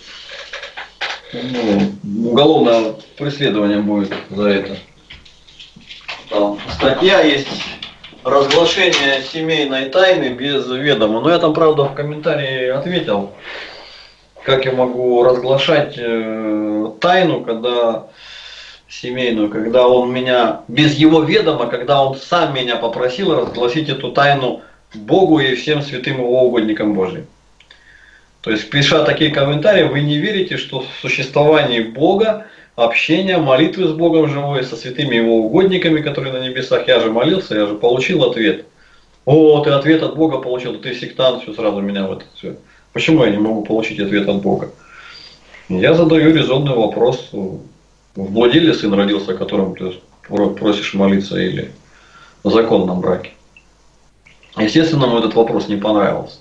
ну, уголовное преследование будет за это. Там статья есть разглашение семейной тайны без ведома. Но я там, правда, в комментарии ответил, как я могу разглашать э, тайну, когда семейную, когда он меня без его ведома, когда он сам меня попросил разгласить эту тайну Богу и всем святым его угодникам Божьим. То есть, пиша такие комментарии, вы не верите, что в существовании Бога, общения, молитвы с Богом живой, со святыми его угодниками, которые на небесах, я же молился, я же получил ответ. О, ты ответ от Бога получил, ты сектант, все сразу меня в это все. Почему я не могу получить ответ от Бога? Я задаю резонный вопрос, в блуде ли сын родился, о котором ты просишь молиться, или в законном браке? Естественно, ему этот вопрос не понравился.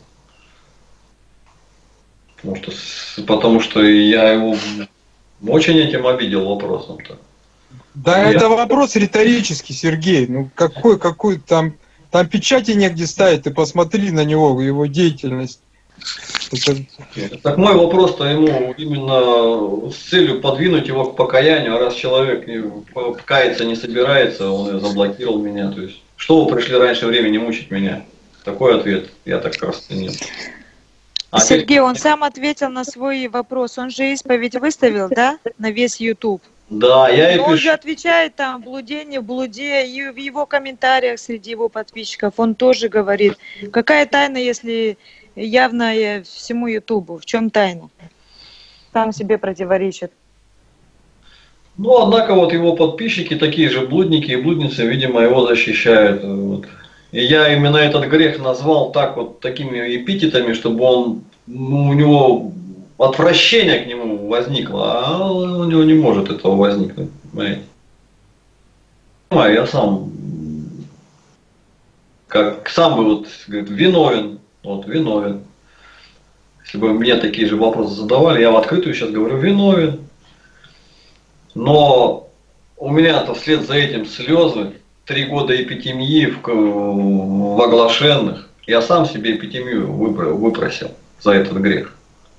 Потому что, потому что я его очень этим обидел вопросом-то. Да, я... это вопрос риторический, Сергей. Ну какой, какой там, там печати негде ставить, ты посмотри на него, его деятельность. Это... Так мой вопрос-то ему именно с целью подвинуть его к покаянию, а раз человек каяться не собирается, он заблокировал меня. То есть, что вы пришли раньше времени мучить меня? Такой ответ я так расценил. А Сергей, он сам ответил на свой вопрос. Он же исповедь выставил, да, на весь YouTube. Да, я и Но пишу. Он же отвечает там в блудении, в блуде, и в его комментариях среди его подписчиков он тоже говорит, какая тайна, если явная всему Ютубу, в чем тайна? Сам себе противоречит. Ну, однако вот его подписчики, такие же блудники и блудницы, видимо, его защищают. Вот. И я именно этот грех назвал так вот такими эпитетами, чтобы он, ну, у него отвращение к нему возникло, а у него не может этого возникнуть, понимаете? Я сам, как сам бы вот, говорит, виновен, вот, виновен. Если бы мне такие же вопросы задавали, я в открытую сейчас говорю, виновен. Но у меня-то вслед за этим слезы, три года эпитемии в, в оглашенных. Я сам себе эпитемию выпросил за этот грех.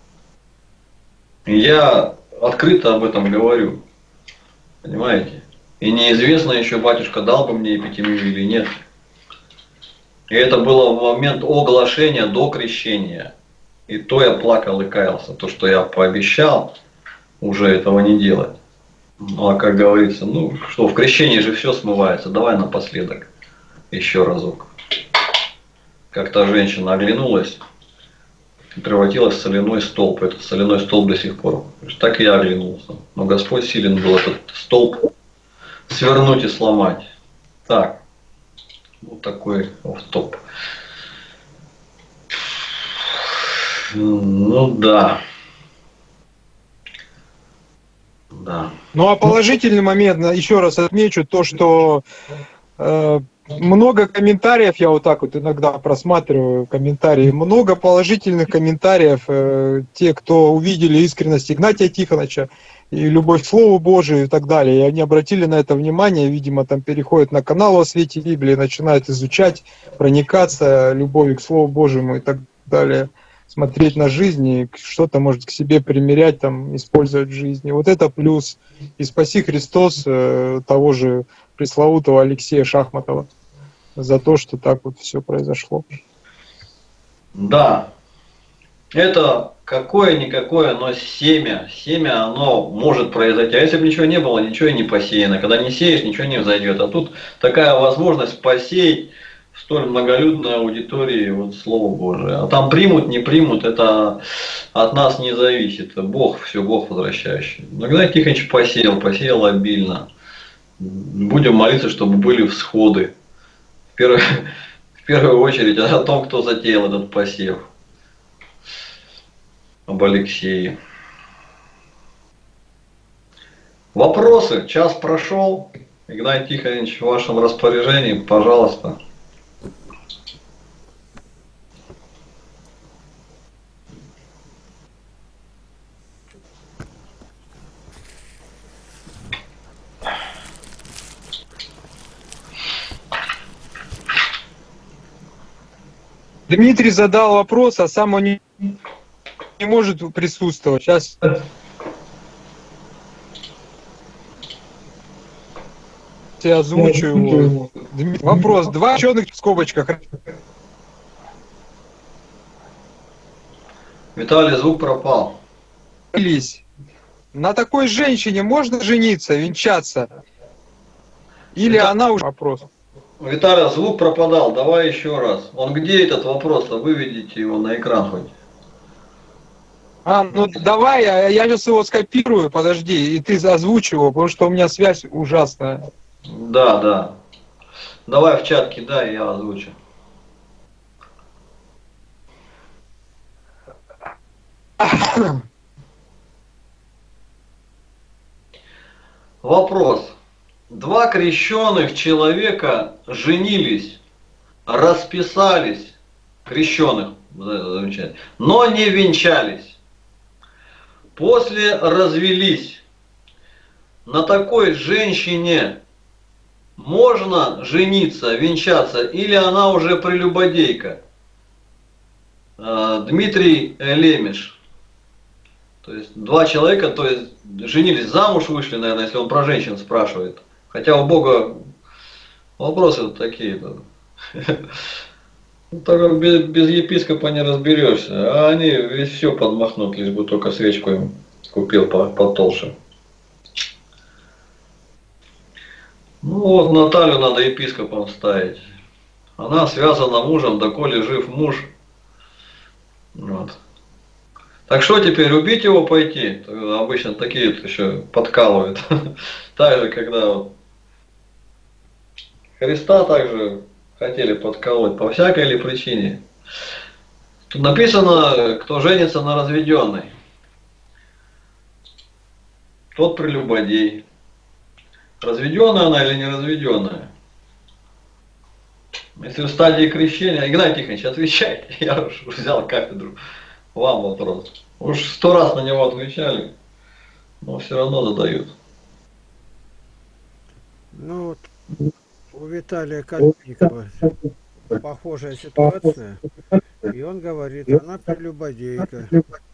И я открыто об этом говорю. Понимаете? И неизвестно еще, батюшка дал бы мне эпитемию или нет. И это было в момент оглашения до крещения. И то я плакал и каялся. То, что я пообещал, уже этого не делать. Ну, а как говорится, ну что, в крещении же все смывается. Давай напоследок еще разок. Как та женщина оглянулась и превратилась в соляной столб. Этот соляной столб до сих пор. Так и я оглянулся. Но Господь силен был этот столб свернуть и сломать. Так. Вот такой офф-топ. Ну да. Да. Ну а положительный момент, еще раз отмечу то, что э, много комментариев, я вот так вот иногда просматриваю комментарии, много положительных комментариев, э, те, кто увидели искренность Игнатия Тихоновича и любовь к Слову Божию и так далее, и они обратили на это внимание, видимо, там переходят на канал «О свете Библии», начинают изучать, проникаться любовью к Слову Божьему и так далее, смотреть на жизнь и что-то, может, к себе примерять, там, использовать в жизни. Вот это плюс. И спаси Христос э, того же пресловутого Алексея Шахматова за то, что так вот все произошло. Да. Это какое-никакое, но семя. Семя, оно может произойти. А если бы ничего не было, ничего и не посеяно. Когда не сеешь, ничего не взойдет. А тут такая возможность посеять в столь многолюдной аудитории вот Слово Божие. А там примут, не примут, это от нас не зависит. Бог, все Бог возвращающий. Иногда Тихонович посеял, посеял обильно. Будем молиться, чтобы были всходы. В первую, в первую очередь о том, кто затеял этот посев. Об Алексее. Вопросы? Час прошел. Игнатий Тихонович, в вашем распоряжении, пожалуйста. Дмитрий задал вопрос, а сам он не, не может присутствовать. Сейчас. Я озвучу его. Дмитрий, вопрос. Два ученых в скобочках. Виталий, звук пропал. На такой женщине можно жениться, венчаться? Или Это... она уже... Вопрос. Виталий, звук пропадал, давай еще раз. Он где этот вопрос? Выведите его на экран хоть. А, ну давай, я, я сейчас его скопирую, подожди, и ты озвучи его, потому что у меня связь ужасная. Да, да. Давай в чат кидай, я озвучу. Вопрос. Два крещенных человека женились, расписались, крещенных, замечательно, но не венчались. После развелись. На такой женщине можно жениться, венчаться, или она уже прелюбодейка? Дмитрий Лемеш. То есть два человека, то есть женились, замуж вышли, наверное, если он про женщин спрашивает. Хотя у Бога вопросы такие. Только без, без епископа не разберешься. А они весь все подмахнут, лишь бы только свечку им купил потолще. Ну вот, Наталью надо епископом ставить. Она связана мужем, доколе жив муж. Вот. Так что теперь, убить его пойти? Обычно такие еще подкалывают. Так же, когда вот Христа также хотели подколоть, по всякой ли причине. Тут написано, кто женится на разведенной. тот прелюбодей. Разведенная она или не разведенная? Если в стадии крещения... Игнатий Тихонович, отвечайте. Я уж взял кафедру. Вам вопрос. Уж сто раз на него отвечали, но все равно задают. Ну вот у Виталия Калитникова похожая ситуация, и он говорит, она прелюбодейка.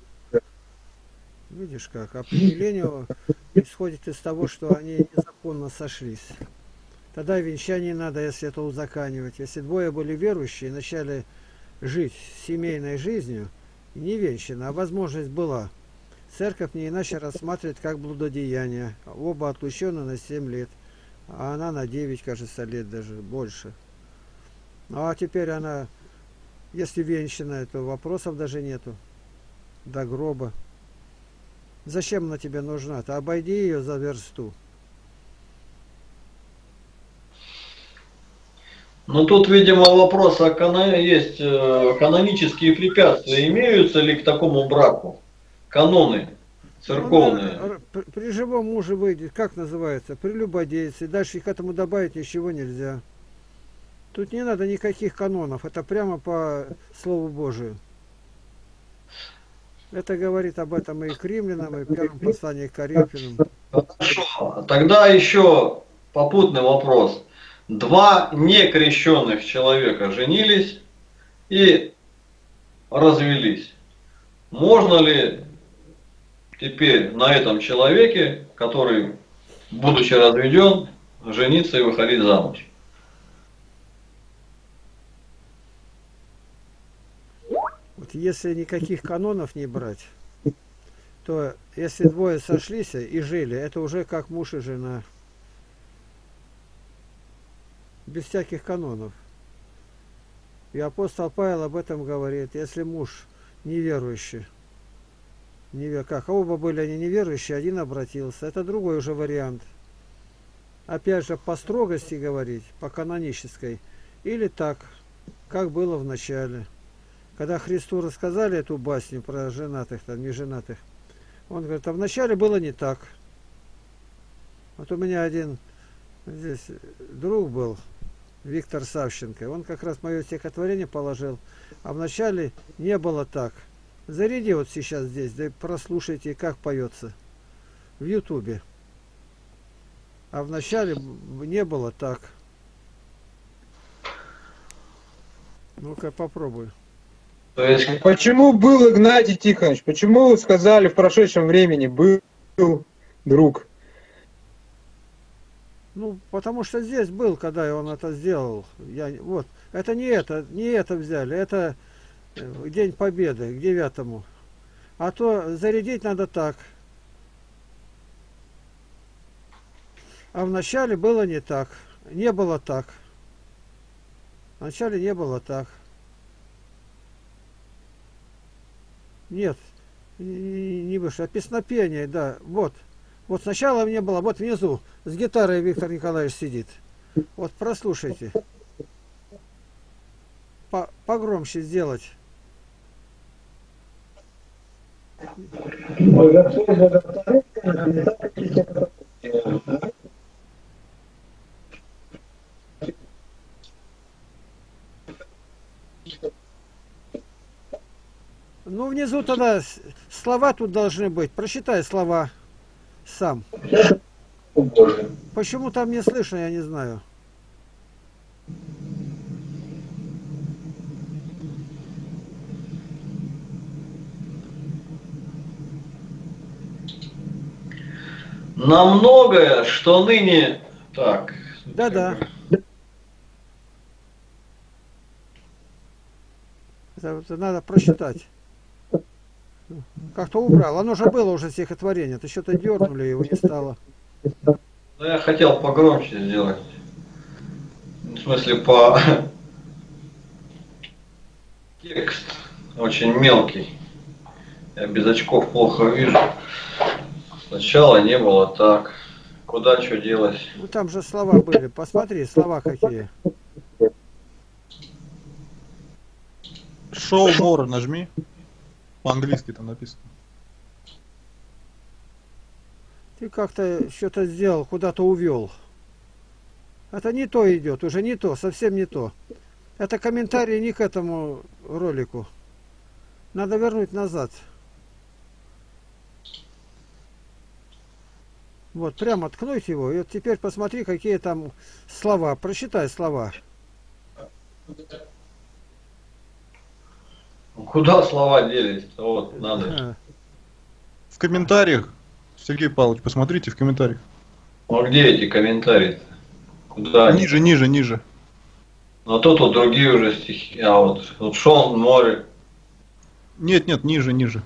Видишь как, определение исходит из того, что они незаконно сошлись. Тогда венчание надо, если это узаканивать. Если двое были верующие и начали жить семейной жизнью, не венчано, а возможность была. Церковь не иначе рассматривает как блудодеяние. Оба отлучены на семь лет, а она на девять, кажется, лет даже больше. Ну а теперь она, если венчана, то вопросов даже нету. До гроба. Зачем она тебе нужна-то? Обойди ее за версту. Ну тут, видимо, вопрос, а кано... есть э, канонические препятствия. Имеются ли к такому браку каноны церковные? Ну, при, при живом муже выйдет, как называется? Прелюбодейцы. Дальше к этому добавить ничего нельзя. Тут не надо никаких канонов. Это прямо по Слову Божию. Это говорит об этом и к римлянам, и в первом послании к Коринфянам. Хорошо. Тогда еще попутный вопрос. Два некрещенных человека женились и развелись. Можно ли теперь на этом человеке, который, будучи разведен, жениться и выходить замуж? Вот если никаких канонов не брать, то если двое сошлись и жили, это уже как муж и жена. Без всяких канонов. И апостол Павел об этом говорит. Если муж неверующий, невер... как, а оба были они неверующие, один обратился. Это другой уже вариант. Опять же, по строгости говорить, по канонической. Или так, как было в начале. Когда Христу рассказали эту басню про женатых, там, неженатых, он говорит, а вначале было не так. Вот у меня один здесь друг был, Виктор Савченко, он как раз мое стихотворение положил, а вначале не было так. Заряди вот сейчас здесь, да прослушайте, как поется в Ютубе. А вначале не было так. Ну-ка попробуй. То есть... Почему был Игнатий Тихонович? Почему сказали в прошедшем времени был друг? Ну, потому что здесь был, когда он это сделал. Я, вот, это не это, не это взяли, это День Победы, к девятому. А то зарядить надо так. А вначале было не так, не было так. Вначале не было так. Нет, не, не вышло. А песнопение, да, вот. Вот сначала мне было, вот внизу, с гитарой Виктор Николаевич сидит. Вот прослушайте. По погромче сделать. Ну, внизу тогда слова тут должны быть. Прочитай слова сам. Почему там не слышно, я не знаю. На многое, что ныне... Так. Да-да. Это, это надо прочитать. Как-то убрал. Оно же было уже стихотворение. Ты что-то дернули, его не стало. Ну, я хотел погромче сделать. В смысле, по... Текст очень мелкий. Я без очков плохо вижу. Сначала не было так. Куда что делать? Ну там же слова были. Посмотри, слова какие. Show more нажми. По-английски там написано. Ты как-то что-то сделал, куда-то увел. Это не то идет, уже не то, совсем не то. Это комментарий не к этому ролику. Надо вернуть назад. Вот, прямо ткнуть его. И вот теперь посмотри, какие там слова. Прочитай слова. Куда слова делись? Вот, надо. А, В комментариях, Сергей Павлович, посмотрите в комментариях. Ну а где эти комментарии? Куда они? Ниже, ниже, ниже. А тут вот другие уже стихи. А вот, вот шел море. Нет, нет, ниже, ниже.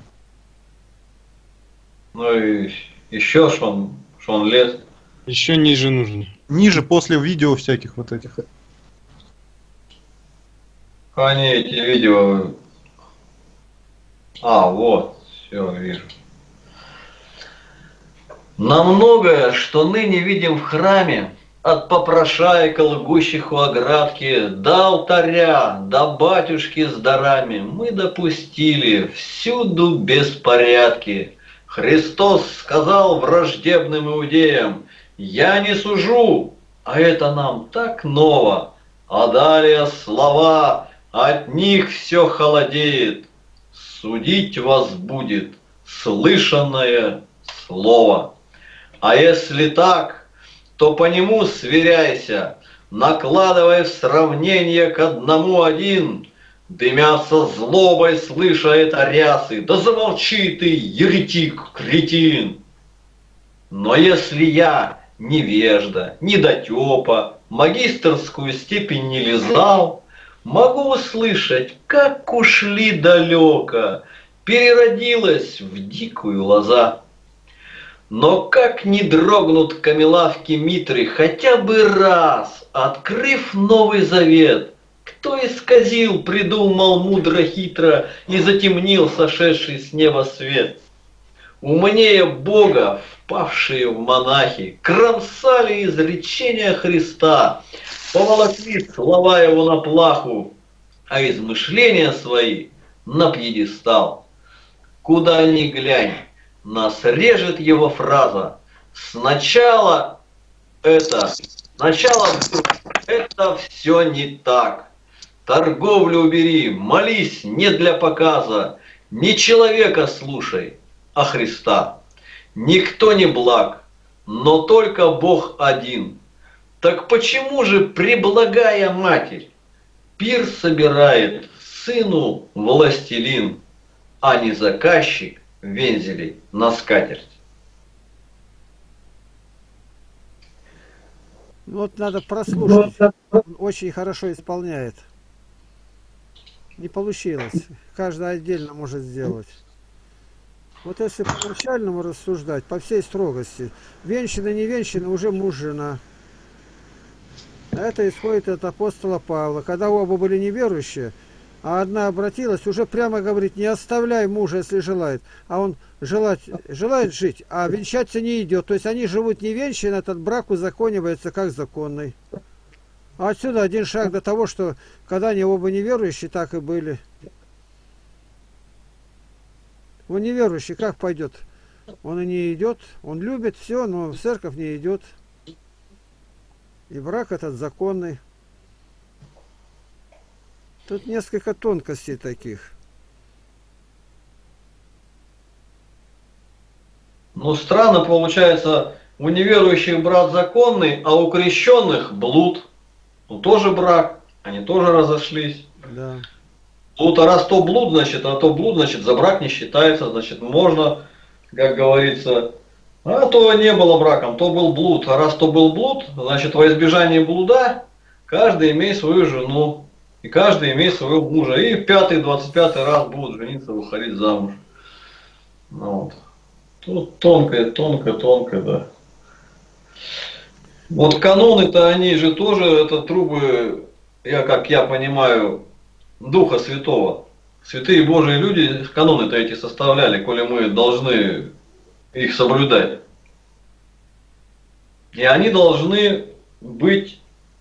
Ну и еще шон, шон лес. Еще ниже нужно. Ниже после видео всяких вот этих. Они эти видео. А, вот, все, вижу. На многое, что ныне видим в храме, от попрошаек, лгущих у оградки, до алтаря, до батюшки с дарами, мы допустили всюду беспорядки. Христос сказал враждебным иудеям: «Я не сужу», а это нам так ново. А далее слова, от них все холодеет. Судить вас будет слышанное слово. А если так, то по нему сверяйся, накладывая в сравнение к одному один, дымятся злобой, слыша это рясы. Да замолчи ты, еретик, кретин! Но если я невежда, недотепа, магистерскую степень не лизал, могу услышать, как ушли далеко, переродилась в дикую лоза. Но как не дрогнут камелавки Митры хотя бы раз, открыв Новый Завет, кто исказил, придумал мудро-хитро и затемнил сошедший с неба свет. Умнее Бога, впавшие в монахи, кромсали изречения Христа, поволокли слова его на плаху, а измышления свои на пьедестал. Куда ни глянь, нас режет его фраза: сначала это, сначала это все не так. Торговлю убери, молись не для показа, не человека слушай, а Христа. Никто не благ, но только Бог один. Так почему же преблагая Матерь пир собирает сыну властелин, а не заказчик вензелей на скатерть? Вот надо прослушать. Он очень хорошо исполняет. Не получилось. Каждый отдельно может сделать. Вот если по начальному рассуждать, по всей строгости, венчана, не венчана, уже муж, жена. А это исходит от апостола Павла. Когда оба были неверующие, а одна обратилась, уже прямо говорит: не оставляй мужа, если желает. А он желать, желает жить, а венчаться не идет. То есть они живут не венчаны, этот брак узаконивается как законный. А отсюда один шаг до того, что когда они оба неверующие, так и были. Он неверующий, как пойдет? Он и не идет, он любит все, но в церковь не идет. И брак этот законный. Тут несколько тонкостей таких. Ну, странно получается, у неверующих брак законный, а у крещенных блуд. Ну, тоже брак, они тоже разошлись. Да. Тут, а раз то блуд, значит, а то блуд, значит, за брак не считается, значит, можно, как говорится, а то не было браком, то был блуд. А раз то был блуд, значит, во избежание блуда каждый имеет свою жену, и каждый имеет своего мужа. И пятый, двадцать пятый раз будут жениться, выходить замуж. Ну, вот. Тут тонкое, тонко, тонко, да. Вот каноны-то они же тоже, это трубы, я, как я понимаю, Духа Святого. Святые Божии люди каноны-то эти составляли, коли мы должны их соблюдать. И они должны быть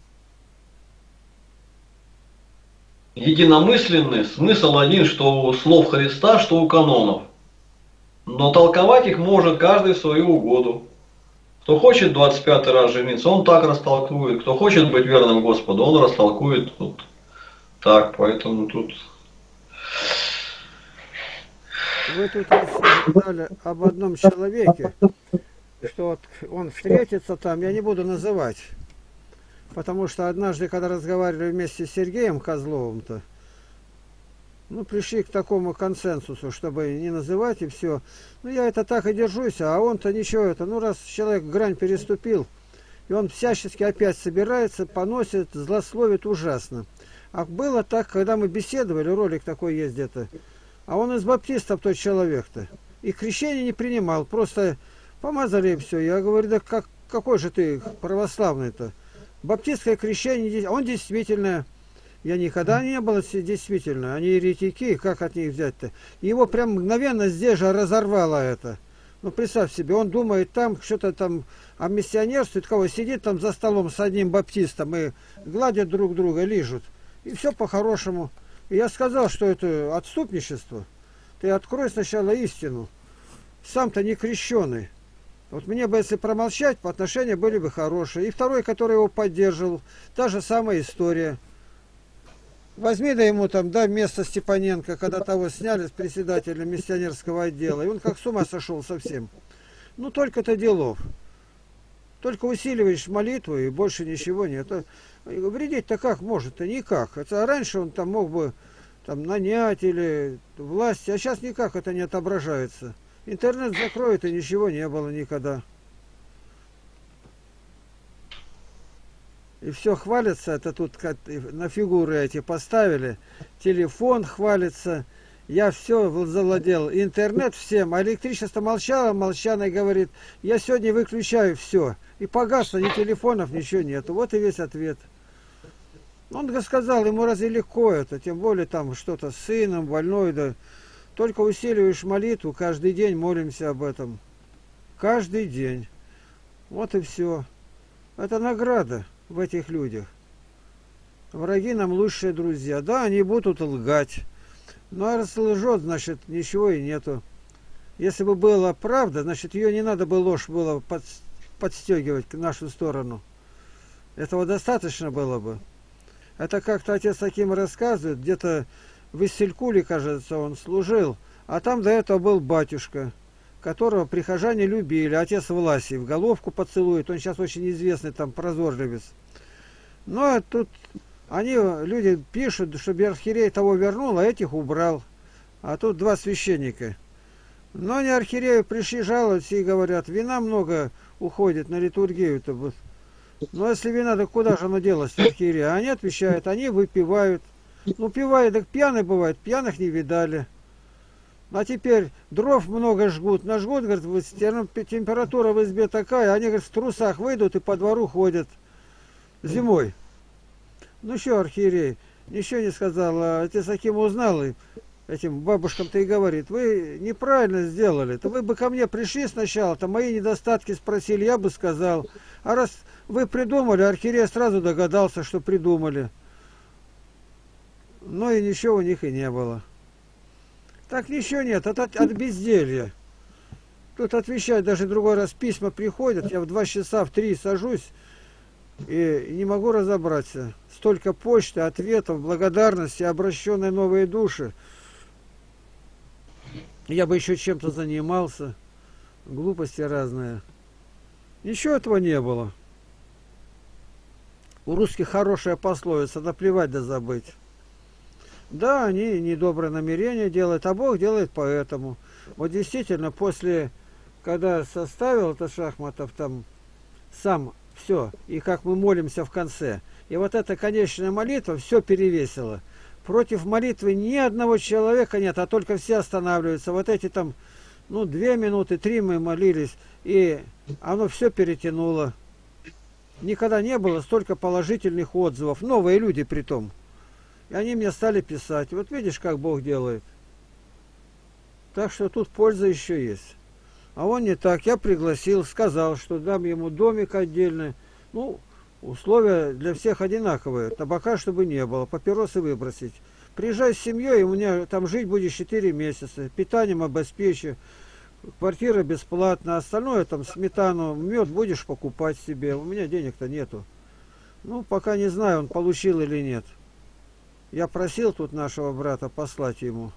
единомысленны, смысл один, что у слов Христа, что у канонов. Но толковать их может каждый в свою угоду. Кто хочет двадцать пятый раз жениться, он так растолкует. Кто хочет быть верным Господу, он растолкует тут так. Поэтому тут... Вы тут сказали об одном человеке, что вот он встретится там, я не буду называть, потому что однажды, когда разговаривали вместе с Сергеем Козловым-то, ну, пришли к такому консенсусу, чтобы не называть и все. Ну, я это так и держусь, а он-то ничего это. Ну, раз человек грань переступил, и он всячески опять собирается, поносит, злословит ужасно. А было так, когда мы беседовали, ролик такой есть где-то, а он из баптистов, тот человек-то, и крещение не принимал, просто помазали и все. Я говорю, да как, какой же ты православный-то? Баптистское крещение, он действительно... Я никогда не был действительно, они еретики, как от них взять-то? Его прям мгновенно здесь же разорвало это. Ну, представь себе, он думает там, что-то там о миссионерстве, кого сидит там за столом с одним баптистом и гладят друг друга, лижут. И все по-хорошему. И я сказал, что это отступничество. Ты открой сначала истину. Сам-то не крещеный. Вот мне бы, если промолчать, по отношения были бы хорошие. И второй, который его поддерживал, та же самая история. Возьми да ему там, да, место Степаненко, когда того сняли с председателя миссионерского отдела, и он как с ума сошел совсем. Ну, только-то делов. Только усиливаешь молитву, и больше ничего нет. Вредить-то как может-то? Никак. Хотя раньше он там мог бы там нанять или власти, а сейчас никак это не отображается. Интернет закроет, и ничего не было никогда. И все хвалится, это тут как на фигуры эти поставили, телефон хвалится, я все завладел, интернет всем, а электричество молчало, молчано и говорит, я сегодня выключаю все, и погасло, ни телефонов, ничего нету, вот и весь ответ. Он сказал, ему разве легко это, тем более там что-то с сыном, больной, да, только усиливаешь молитву, каждый день молимся об этом, каждый день, вот и все, это награда в этих людях. Враги нам лучшие друзья. Да, они будут лгать. Но а раз лжет, значит, ничего и нету. Если бы была правда, значит, ее не надо бы ложь было под, подстегивать к нашу сторону. Этого достаточно было бы. Это как-то отец таким рассказывает, где-то в Иссылькуле, кажется, он служил, а там до этого был батюшка, которого прихожане любили, отец Власий, в головку поцелует, он сейчас очень известный там прозорливец. Но тут они, люди пишут, чтобы архиерей того вернул, а этих убрал. А тут два священника. Но они архиерею пришли жаловаться и говорят, вина много уходит на литургию-то. Но если вина, то куда же оно делось, архиерея? Они отвечают, они выпивают. Ну, пивают, так пьяные бывают, пьяных не видали. А теперь дров много жгут, нажгут, говорят, температура в избе такая, они, говорят, в трусах выйдут и по двору ходят зимой. Ну что, архиерей, ничего не сказал, а отец Аким узнал, и этим бабушкам-то и говорит, вы неправильно сделали, то вы бы ко мне пришли сначала, то мои недостатки спросили, я бы сказал. А раз вы придумали, архиерей сразу догадался, что придумали. Но и ничего у них и не было. Так ничего нет, от, от безделья. Тут отвечать, даже другой раз письма приходят, я в два часа, в три сажусь и не могу разобраться. Столько почты, ответов, благодарности, обращенные новые души. Я бы еще чем-то занимался. Глупости разные. Ничего этого не было. У русских хорошая пословица, наплевать да забыть. Да, они недоброе намерение делают, а Бог делает поэтому. Вот действительно, после, когда составил это Шахматов там сам все, и как мы молимся в конце, и вот эта конечная молитва все перевесила. Против молитвы ни одного человека нет, а только все останавливаются. Вот эти там, ну, две минуты, три мы молились, и оно все перетянуло. Никогда не было столько положительных отзывов, новые люди притом. И они мне стали писать. Вот видишь, как Бог делает. Так что тут польза еще есть. А он не так. Я пригласил, сказал, что дам ему домик отдельный. Ну, условия для всех одинаковые. Табака, чтобы не было. Папиросы выбросить. Приезжай с семьей, у меня там жить будет четыре месяца. Питанием обеспечу. Квартира бесплатная, остальное там сметану, мед будешь покупать себе. У меня денег-то нету. Ну, пока не знаю, он получил или нет. Я просил тут нашего брата послать ему.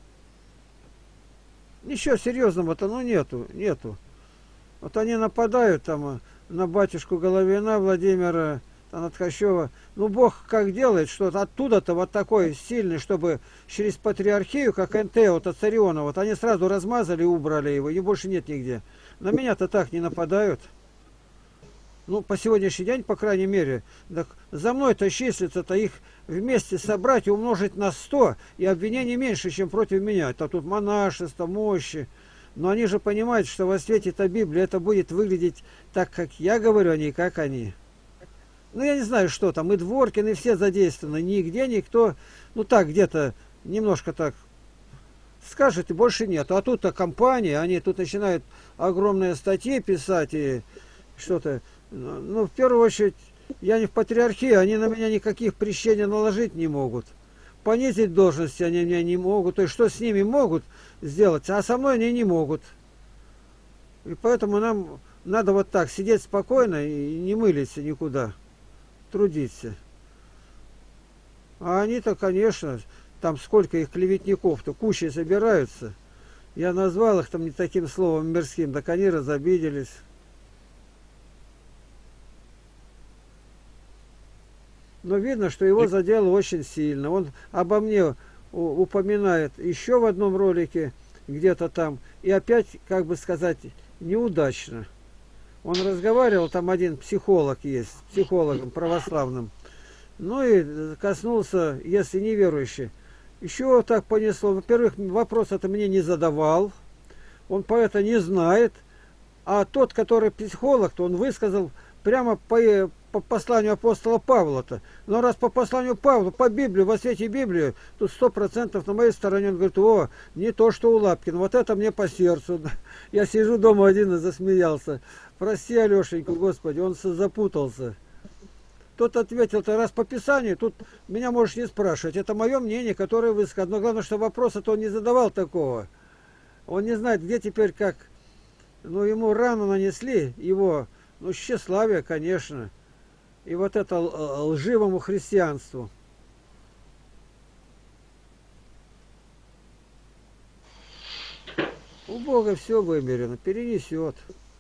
Ничего серьезного-то, ну нету, нету. Вот они нападают там на батюшку Головина Владимира Ткачева. Ну, Бог как делает что-то оттуда-то вот такой сильный, чтобы через патриархию, как эн тэ вот от Цариона, вот они сразу размазали и убрали его, и больше нет нигде. На меня-то так не нападают. Ну, по сегодняшний день, по крайней мере, так за мной-то числится-то их вместе собрать и умножить на сто, и обвинений меньше, чем против меня. Это тут монашество, мощи. Но они же понимают, что во свете-то Библии это будет выглядеть так, как я говорю, а не как они. Ну, я не знаю, что там, и Дворкин, и все задействованы. Нигде никто, ну так, где-то немножко так скажет, и больше нет. А тут-то компания, они тут начинают огромные статьи писать и что-то. Ну, в первую очередь, я не в патриархии, они на меня никаких прещений наложить не могут. Понизить должности они меня не могут. То есть, что с ними могут сделать, а со мной они не могут. И поэтому нам надо вот так сидеть спокойно и не мылиться никуда. Трудиться. А они-то, конечно, там сколько их клеветников-то, кучей собираются. Я назвал их там не таким словом мирским, так они разобиделись. Но видно, что его задело очень сильно. Он обо мне упоминает еще в одном ролике, где-то там, и опять, как бы сказать, неудачно. Он разговаривал, там один психолог есть, психологом православным. Ну и коснулся, если неверующий. Еще так понесло. Во-первых, вопрос это мне не задавал. Он поэта не знает. А тот, который психолог, то он высказал прямо по, по посланию апостола Павла-то. Но раз по посланию Павла, по Библии, во свете Библии, тут сто процентов на моей стороне. Он говорит, о, не то, что у Лапкина, вот это мне по сердцу. Я сижу дома один и засмеялся. Прости, Алешенька, Господи, он запутался. Тот ответил-то, раз по Писанию, тут меня можешь не спрашивать. Это мое мнение, которое высказано. Но главное, что вопроса-то он не задавал такого. Он не знает, где теперь как. Ну, ему рану нанесли, его, ну, тщеславие, конечно. И вот это лживому христианству. У Бога все вымерено, перенесет.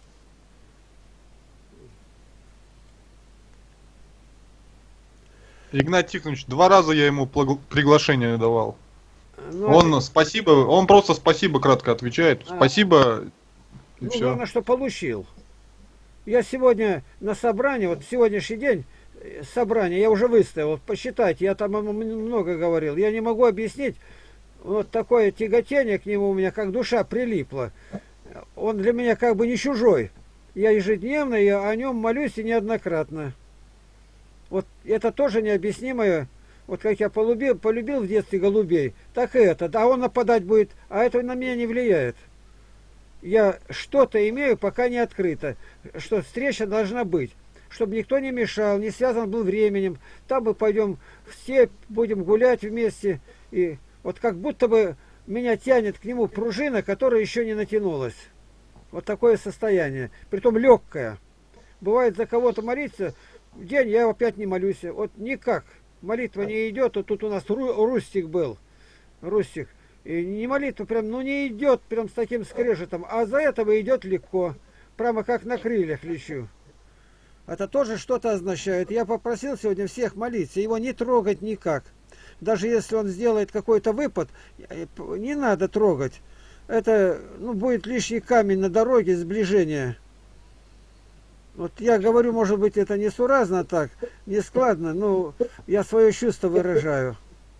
Игнатий Тихонович, два раза я ему приглашение давал. Ну, он а... спасибо, он просто спасибо кратко отвечает. А. Спасибо. И ну, все. главное, что получил. Я сегодня на собрании, вот сегодняшний день собрание, я уже выставил, вот посчитайте, я там много говорил. Я не могу объяснить, вот такое тяготение к нему у меня, как душа прилипла. Он для меня как бы не чужой. Я ежедневно я о нем молюсь и неоднократно. Вот это тоже необъяснимое. Вот как я полюбил, полюбил в детстве голубей, так и это. Да он нападать будет, а это на меня не влияет. Я что-то имею, пока не открыто. Что встреча должна быть. Чтобы никто не мешал, не связан был временем. Там мы пойдем в степь, будем гулять вместе. И вот как будто бы меня тянет к нему пружина, которая еще не натянулась. Вот такое состояние. Притом легкое. Бывает за кого-то молиться, в день я опять не молюсь. Вот никак. Молитва не идет. Вот тут у нас Ру, Рустик был. Рустик. И не молитва прям, ну не идет прям с таким скрежетом. А за этого идет легко. Прямо как на крыльях лечу. Это тоже что-то означает. Я попросил сегодня всех молиться. Его не трогать никак. Даже если он сделает какой-то выпад, не надо трогать. Это ну, будет лишний камень на дороге, сближение. Вот я говорю, может быть, это несуразно так, не складно, но я свое чувство выражаю.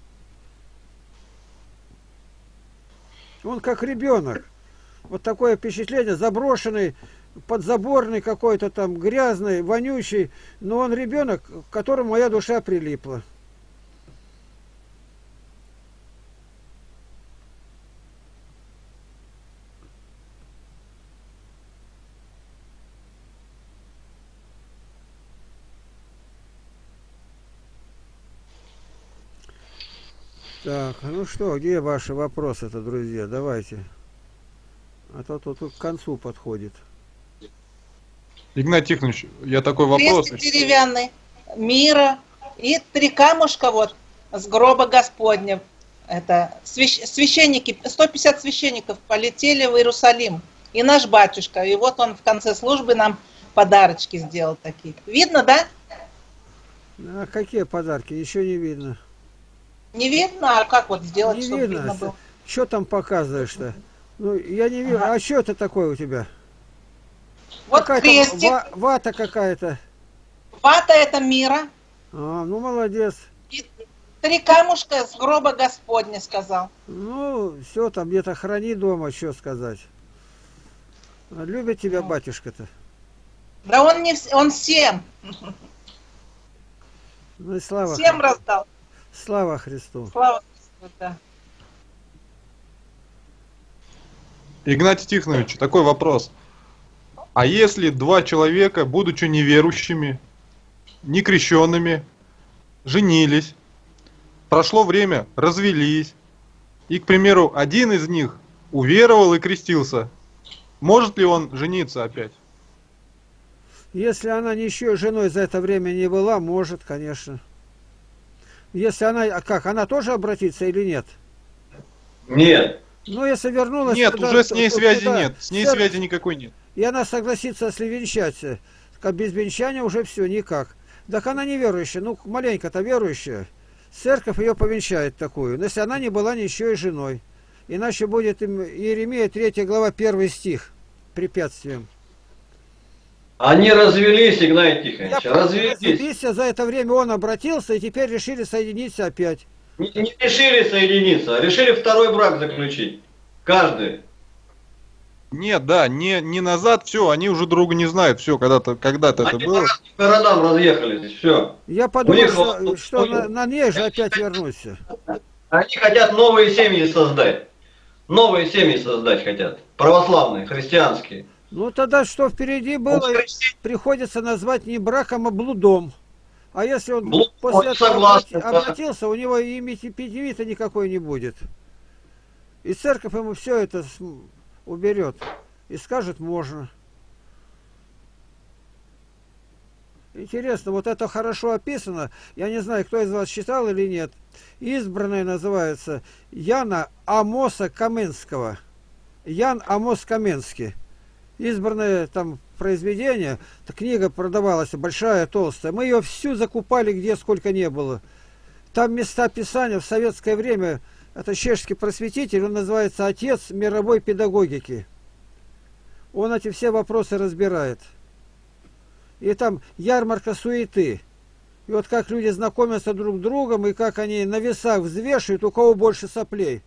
Он как ребенок. Вот такое впечатление, заброшенный, подзаборный какой-то там, грязный, вонючий. Но он ребенок, к которому моя душа прилипла. Так, ну что, где ваши вопросы-то, друзья? Давайте. А то тут к концу подходит. Игнат Тихонович, я такой вопрос. Крест деревянный, мира и три камушка вот с гроба Господня. Это свящ- священники, сто пятьдесят священников полетели в Иерусалим. И наш батюшка. И вот он в конце службы нам подарочки сделал такие. Видно, да? А какие подарки? Еще не видно. Не видно, а как вот сделать, Не чтобы видно. видно было? Что там показываешь-то? Ну, я не вижу. Ага. А что это такое у тебя? Вот Какая-то крестик. ва- вата какая-то. Вата это мира. А, ну молодец. И три камушка с гроба Господня, сказал. Ну, все там где-то храни дома, что сказать. А любит тебя батюшка-то. Да он не вс- он всем. Ну и слава, Всем Хри- раздал. слава Христу. Слава Христу, да. Игнатий Тихонович, такой вопрос. А если два человека, будучи неверующими, некрещенными, женились, прошло время, развелись, и, к примеру, один из них уверовал и крестился, может ли он жениться опять? Если она ничего женой за это время не была, может, конечно. Если она, а как, она тоже обратится или нет? Нет. Ну, если вернулась... Нет, туда, уже с ней то- связи туда, нет, с ней цер- связи никакой нет. И она согласится, если венчаться. Как без венчания уже все, никак. Так она не верующая, ну, маленько-то верующая. Церковь ее повенчает такую. Но если она не была ничего и женой. Иначе будет им Иеремия третья глава первый стих препятствием. Они развелись, Игнатий Я Тихонович, развелись. развелись, а за это время он обратился и теперь решили соединиться опять. Не, не решили соединиться, а решили второй брак заключить. Каждый. Нет, да, не, не назад, все, они уже друга не знают, все, когда-то когда-то это Они было. по разным городам разъехались, все. Я подумал, них что, вот- что на, на ней же опять вернусь. Они хотят новые семьи создать. Новые семьи создать хотят. Православные, христианские. Ну тогда что впереди было, приходится назвать не браком, а блудом. А если он Блуд, после он этого согласен, обрати- да. обратился, у него и эпидемита никакой не будет. И церковь ему все это с- уберет. И скажет, можно. Интересно, вот это хорошо описано. Я не знаю, кто из вас читал или нет. Избранная называется Яна Амоса Каменского. Ян Амос Каменский. Избранное там произведение, эта книга продавалась большая, толстая. Мы ее всю закупали, где сколько не было. Там места писания в советское время, это чешский просветитель, он называется отец мировой педагогики. Он эти все вопросы разбирает. И там ярмарка суеты. И вот как люди знакомятся друг с другом, и как они на весах взвешивают, у кого больше соплей.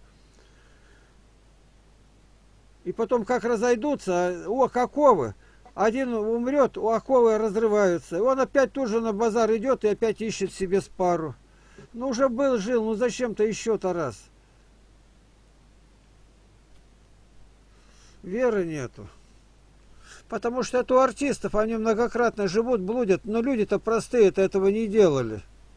И потом как разойдутся, о, какого? Один умрет, у оковы разрываются. И он опять тут же на базар идет и опять ищет себе пару. Ну уже был, жил, ну зачем-то еще-то раз. Веры нету. Потому что это у артистов, они многократно живут, блудят, но люди-то простые-то этого не делали.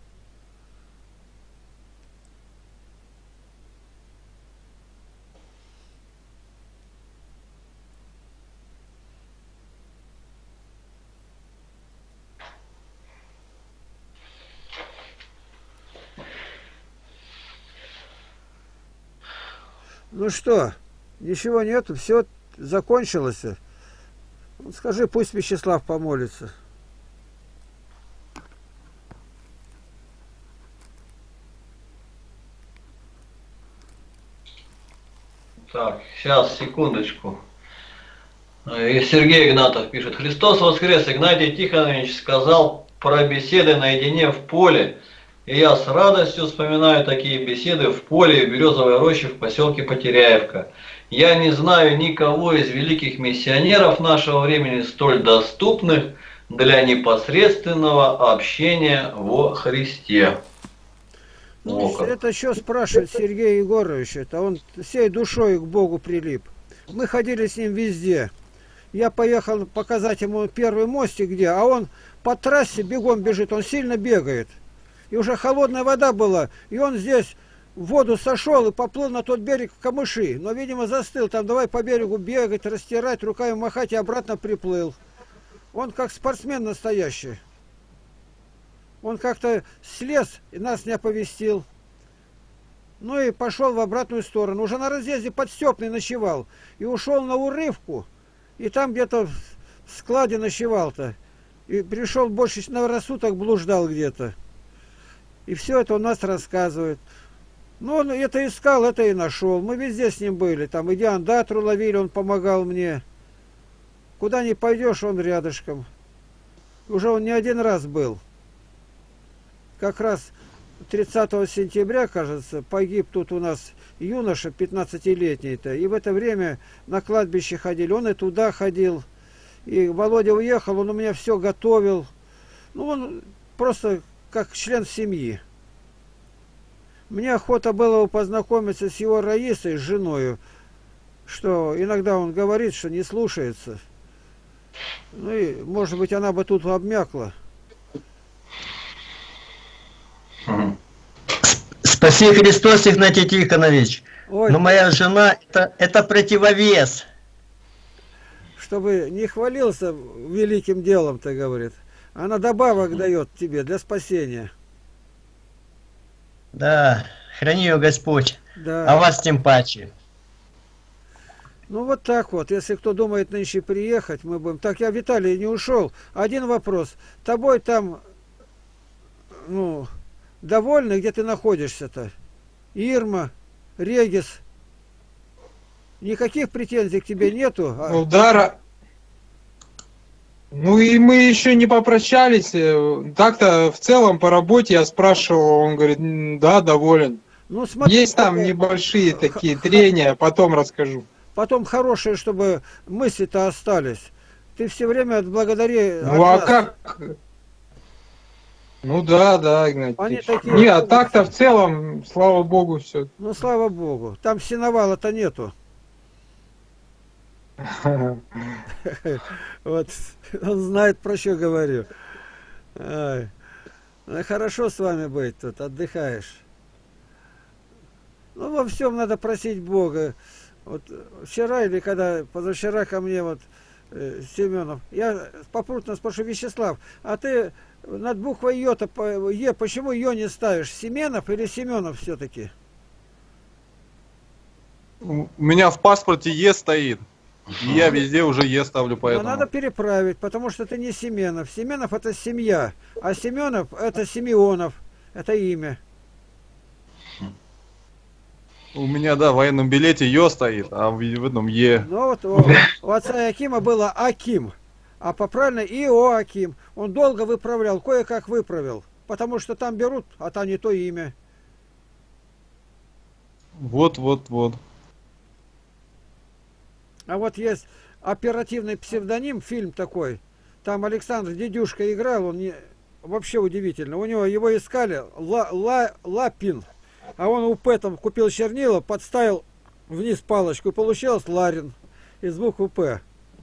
Ну что, ничего нету, все закончилось. Скажи, пусть Вячеслав помолится. Так, сейчас, секундочку. И Сергей Игнатов пишет. Христос воскрес. Игнатий Тихонович сказал про беседы наедине в поле. И я с радостью вспоминаю такие беседы в поле и в Березовой роще в поселке Потеряевка. Я не знаю никого из великих миссионеров нашего времени, столь доступных для непосредственного общения во Христе. Ну, О, как. это что спрашивает Сергей Егорович? Это он всей душой к Богу прилип. Мы ходили с ним везде. Я поехал показать ему первый мостик где, а он по трассе бегом бежит, он сильно бегает. И уже холодная вода была, и он здесь в воду сошел и поплыл на тот берег в камыши. Но, видимо, застыл. Там давай по берегу бегать, растирать, руками махать и обратно приплыл. Он как спортсмен настоящий. Он как-то слез и нас не оповестил. Ну и пошел в обратную сторону. Уже на разъезде под Степной ночевал. И ушел на урывку. И там где-то в складе ночевал-то. И пришел больше, наверное, суток блуждал где-то. И все это у нас рассказывает. Ну, он это искал, это и нашел. Мы везде с ним были. Там и Диандатру ловили, он помогал мне. Куда не пойдешь, он рядышком. Уже он не один раз был. Как раз тридцатого сентября, кажется, погиб тут у нас юноша пятнадцатилетний-то. И в это время на кладбище ходили. Он и туда ходил. И Володя уехал, он у меня все готовил. Ну, он просто как член семьи. Мне охота было познакомиться с его Раисой, с женою, что иногда он говорит, что не слушается. Ну и, может быть, она бы тут обмякла. Спаси Христос, Игнатий Тихонович. Ой, но моя жена это, это противовес. Чтобы не хвалился великим делом-то, говорит. Она добавок дает тебе для спасения. Да, храни ее Господь, да. А вас тем паче. Ну вот так вот, если кто думает нынче приехать, мы будем. Так, я, Виталий, не ушел. Один вопрос. Тобой там, ну, довольны, где ты находишься-то? Ирма, Регис. Никаких претензий к тебе нету? А... Удара. Ну и мы еще не попрощались. Так-то в целом по работе я спрашивал, он говорит, да, доволен. Ну, смотри, есть там небольшие такие трения, потом расскажу. Потом хорошие, чтобы мысли-то остались. Ты все время отблагодари. Ну а как? Ну да, да, Игнатий. Такие... Не, а так-то в целом, слава богу, все. Ну слава богу. Там сеновала-то нету. Вот, он знает, про что говорю. Ай. Ну, хорошо с вами быть тут, отдыхаешь. Ну, во всем надо просить Бога. Вот вчера или когда, позавчера ко мне вот э, Семенов, я попутно спрашиваю, Вячеслав, а ты над буквой Ё-то, Е, почему Ё не ставишь? Семенов или Семенов все-таки? У меня в паспорте Е стоит. И я везде уже Е ставлю, поэтому. Но надо переправить, потому что это не Семенов. Семенов это семья, а Семенов это Симеонов, это имя. У меня, да, в военном билете Ё стоит, а в, в этом Е. Ну вот у, у отца Якима было Аким, а по-правильно Иоаким. Он долго выправлял, кое-как выправил, потому что там берут, а там не то имя. Вот, вот, вот. А вот есть оперативный псевдоним, фильм такой. Там Александр Дедюшка играл, он не... вообще удивительно. У него его искали Ла, Ла, Лапин, а он у П там купил чернила, подставил вниз палочку, и получилось Ларин из буквы П.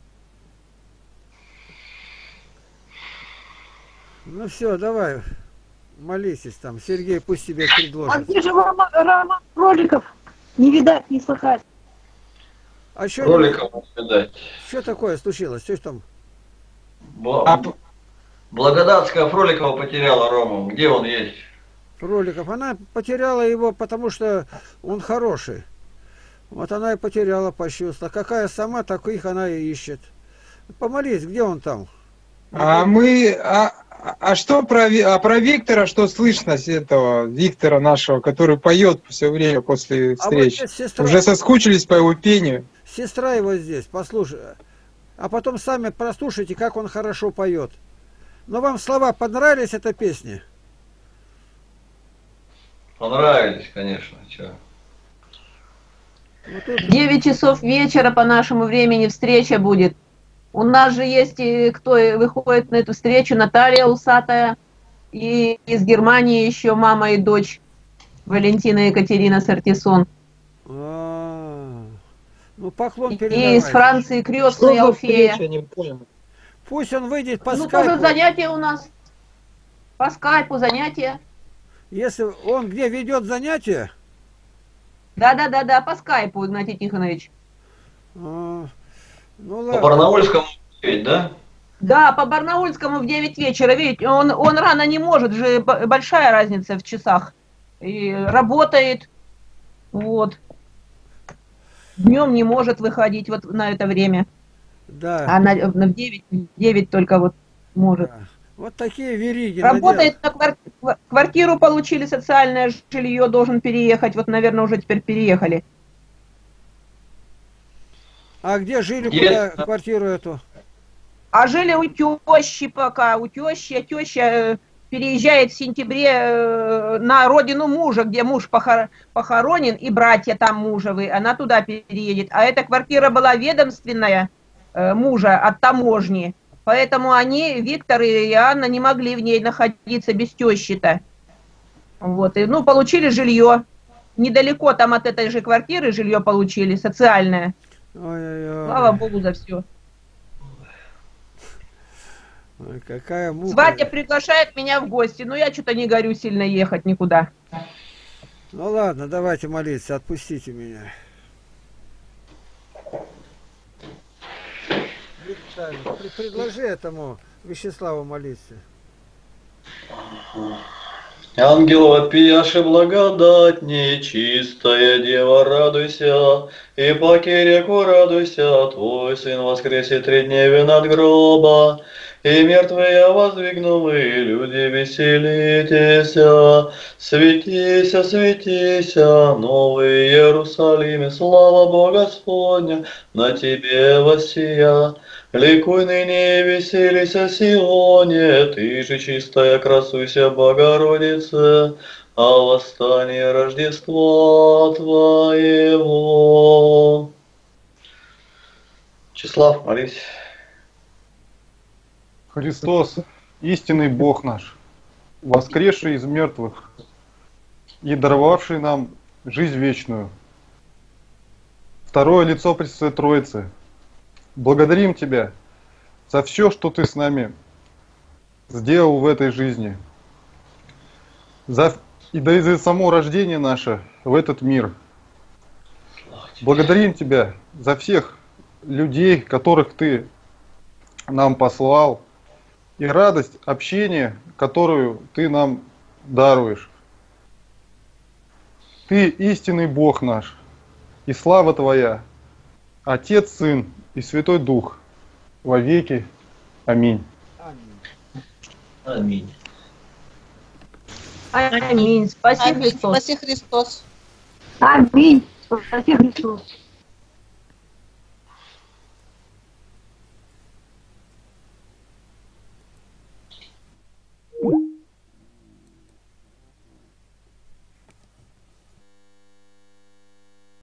Ну все, давай, молись там. Сергей пусть тебе предложит. А где же Рома, Рома Роликов? Не видать, не слыхать. А что Роликов не видать. Что такое случилось? Что там? Бл... Благодатская Фроликова потеряла Рому. Где он есть? Фроликов. Она потеряла его, потому что он хороший. Вот она и потеряла, почувствовала. Какая сама, таких она и ищет. Помолись, где он там? А мы... А, а что про, а про Виктора, что слышно с этого Виктора нашего, который поет все время после встречи? А вот сестра... Уже соскучились по его пению? Сестра его здесь, послушай. А потом сами прослушайте, как он хорошо поет. Но вам слова понравились этой песни? Понравились, конечно. Чё? девять часов вечера по нашему времени встреча будет. У нас же есть, кто выходит на эту встречу, Наталья Усатая, и из Германии еще мама и дочь Валентина и Екатерина Сартисон. А-а-а. Ну, поклон передавай. И из Франции крестная Алфея. Пусть он выйдет по ну, скайпу. Ну, тоже занятия у нас. По скайпу занятия. Если он где ведет занятия, Да-да-да-да, по скайпу, Игнатий Тихонович. А, ну По ладно. Барнаульскому ведь, да? Да, по Барнаульскому в девять вечера, видите, он, он рано не может, же б- большая разница в часах. И работает, вот. Днем не может выходить вот на это время. Да. А на, на в девять, в девять только вот может. Да. Вот такие вериги. Работает на квар- ква- квартиру, получили социальное жилье, должен переехать. Вот, наверное, уже теперь переехали. А где жили, Есть. куда квартиру эту? А жили у тещи пока, у тещи, а теща э, переезжает в сентябре э, на родину мужа, где муж похор- похоронен, и братья там мужевы, она туда переедет. А эта квартира была ведомственная э, мужа от таможни, поэтому они, Виктор и Анна, не могли в ней находиться без тещи-то. Вот, и, ну, получили жилье. Недалеко там от этой же квартиры жилье получили, социальное. Ой-ой-ой. Слава Богу за все. Ой, какая мука. Сватя приглашает меня в гости, но я что-то не горю сильно ехать никуда. Ну ладно, давайте молиться, отпустите меня. Виталий, при- предложи этому Вячеславу молиться. Ангел вопияши благодать, нечистая дева, радуйся, и паки реку радуйся, твой сын воскресе три дневе над гроба, и мертвые воздвигнувы, люди веселитесь, светися, светися, новый Иерусалиме, слава Бога Господня, на тебе воссия. Ликуй ныне и веселися, Сионе, ты же чистая, красуйся, Богородице, о восстании Рождества Твоего. Числав, молись. Христос, истинный Бог наш, воскресший из мертвых и даровавший нам жизнь вечную. Второе лицо Пресвятой Троицы. Благодарим Тебя за все, что Ты с нами сделал в этой жизни. За, и да и за само рождение наше в этот мир. Благодарим Тебя за всех людей, которых Ты нам послал, и радость общения, которую Ты нам даруешь. Ты истинный Бог наш, и слава Твоя, Отец, Сын и Святой Дух, во веки. Аминь. Аминь. Аминь. Спаси Аминь. Христос. Спаси Христос. Аминь. Спаси Христос.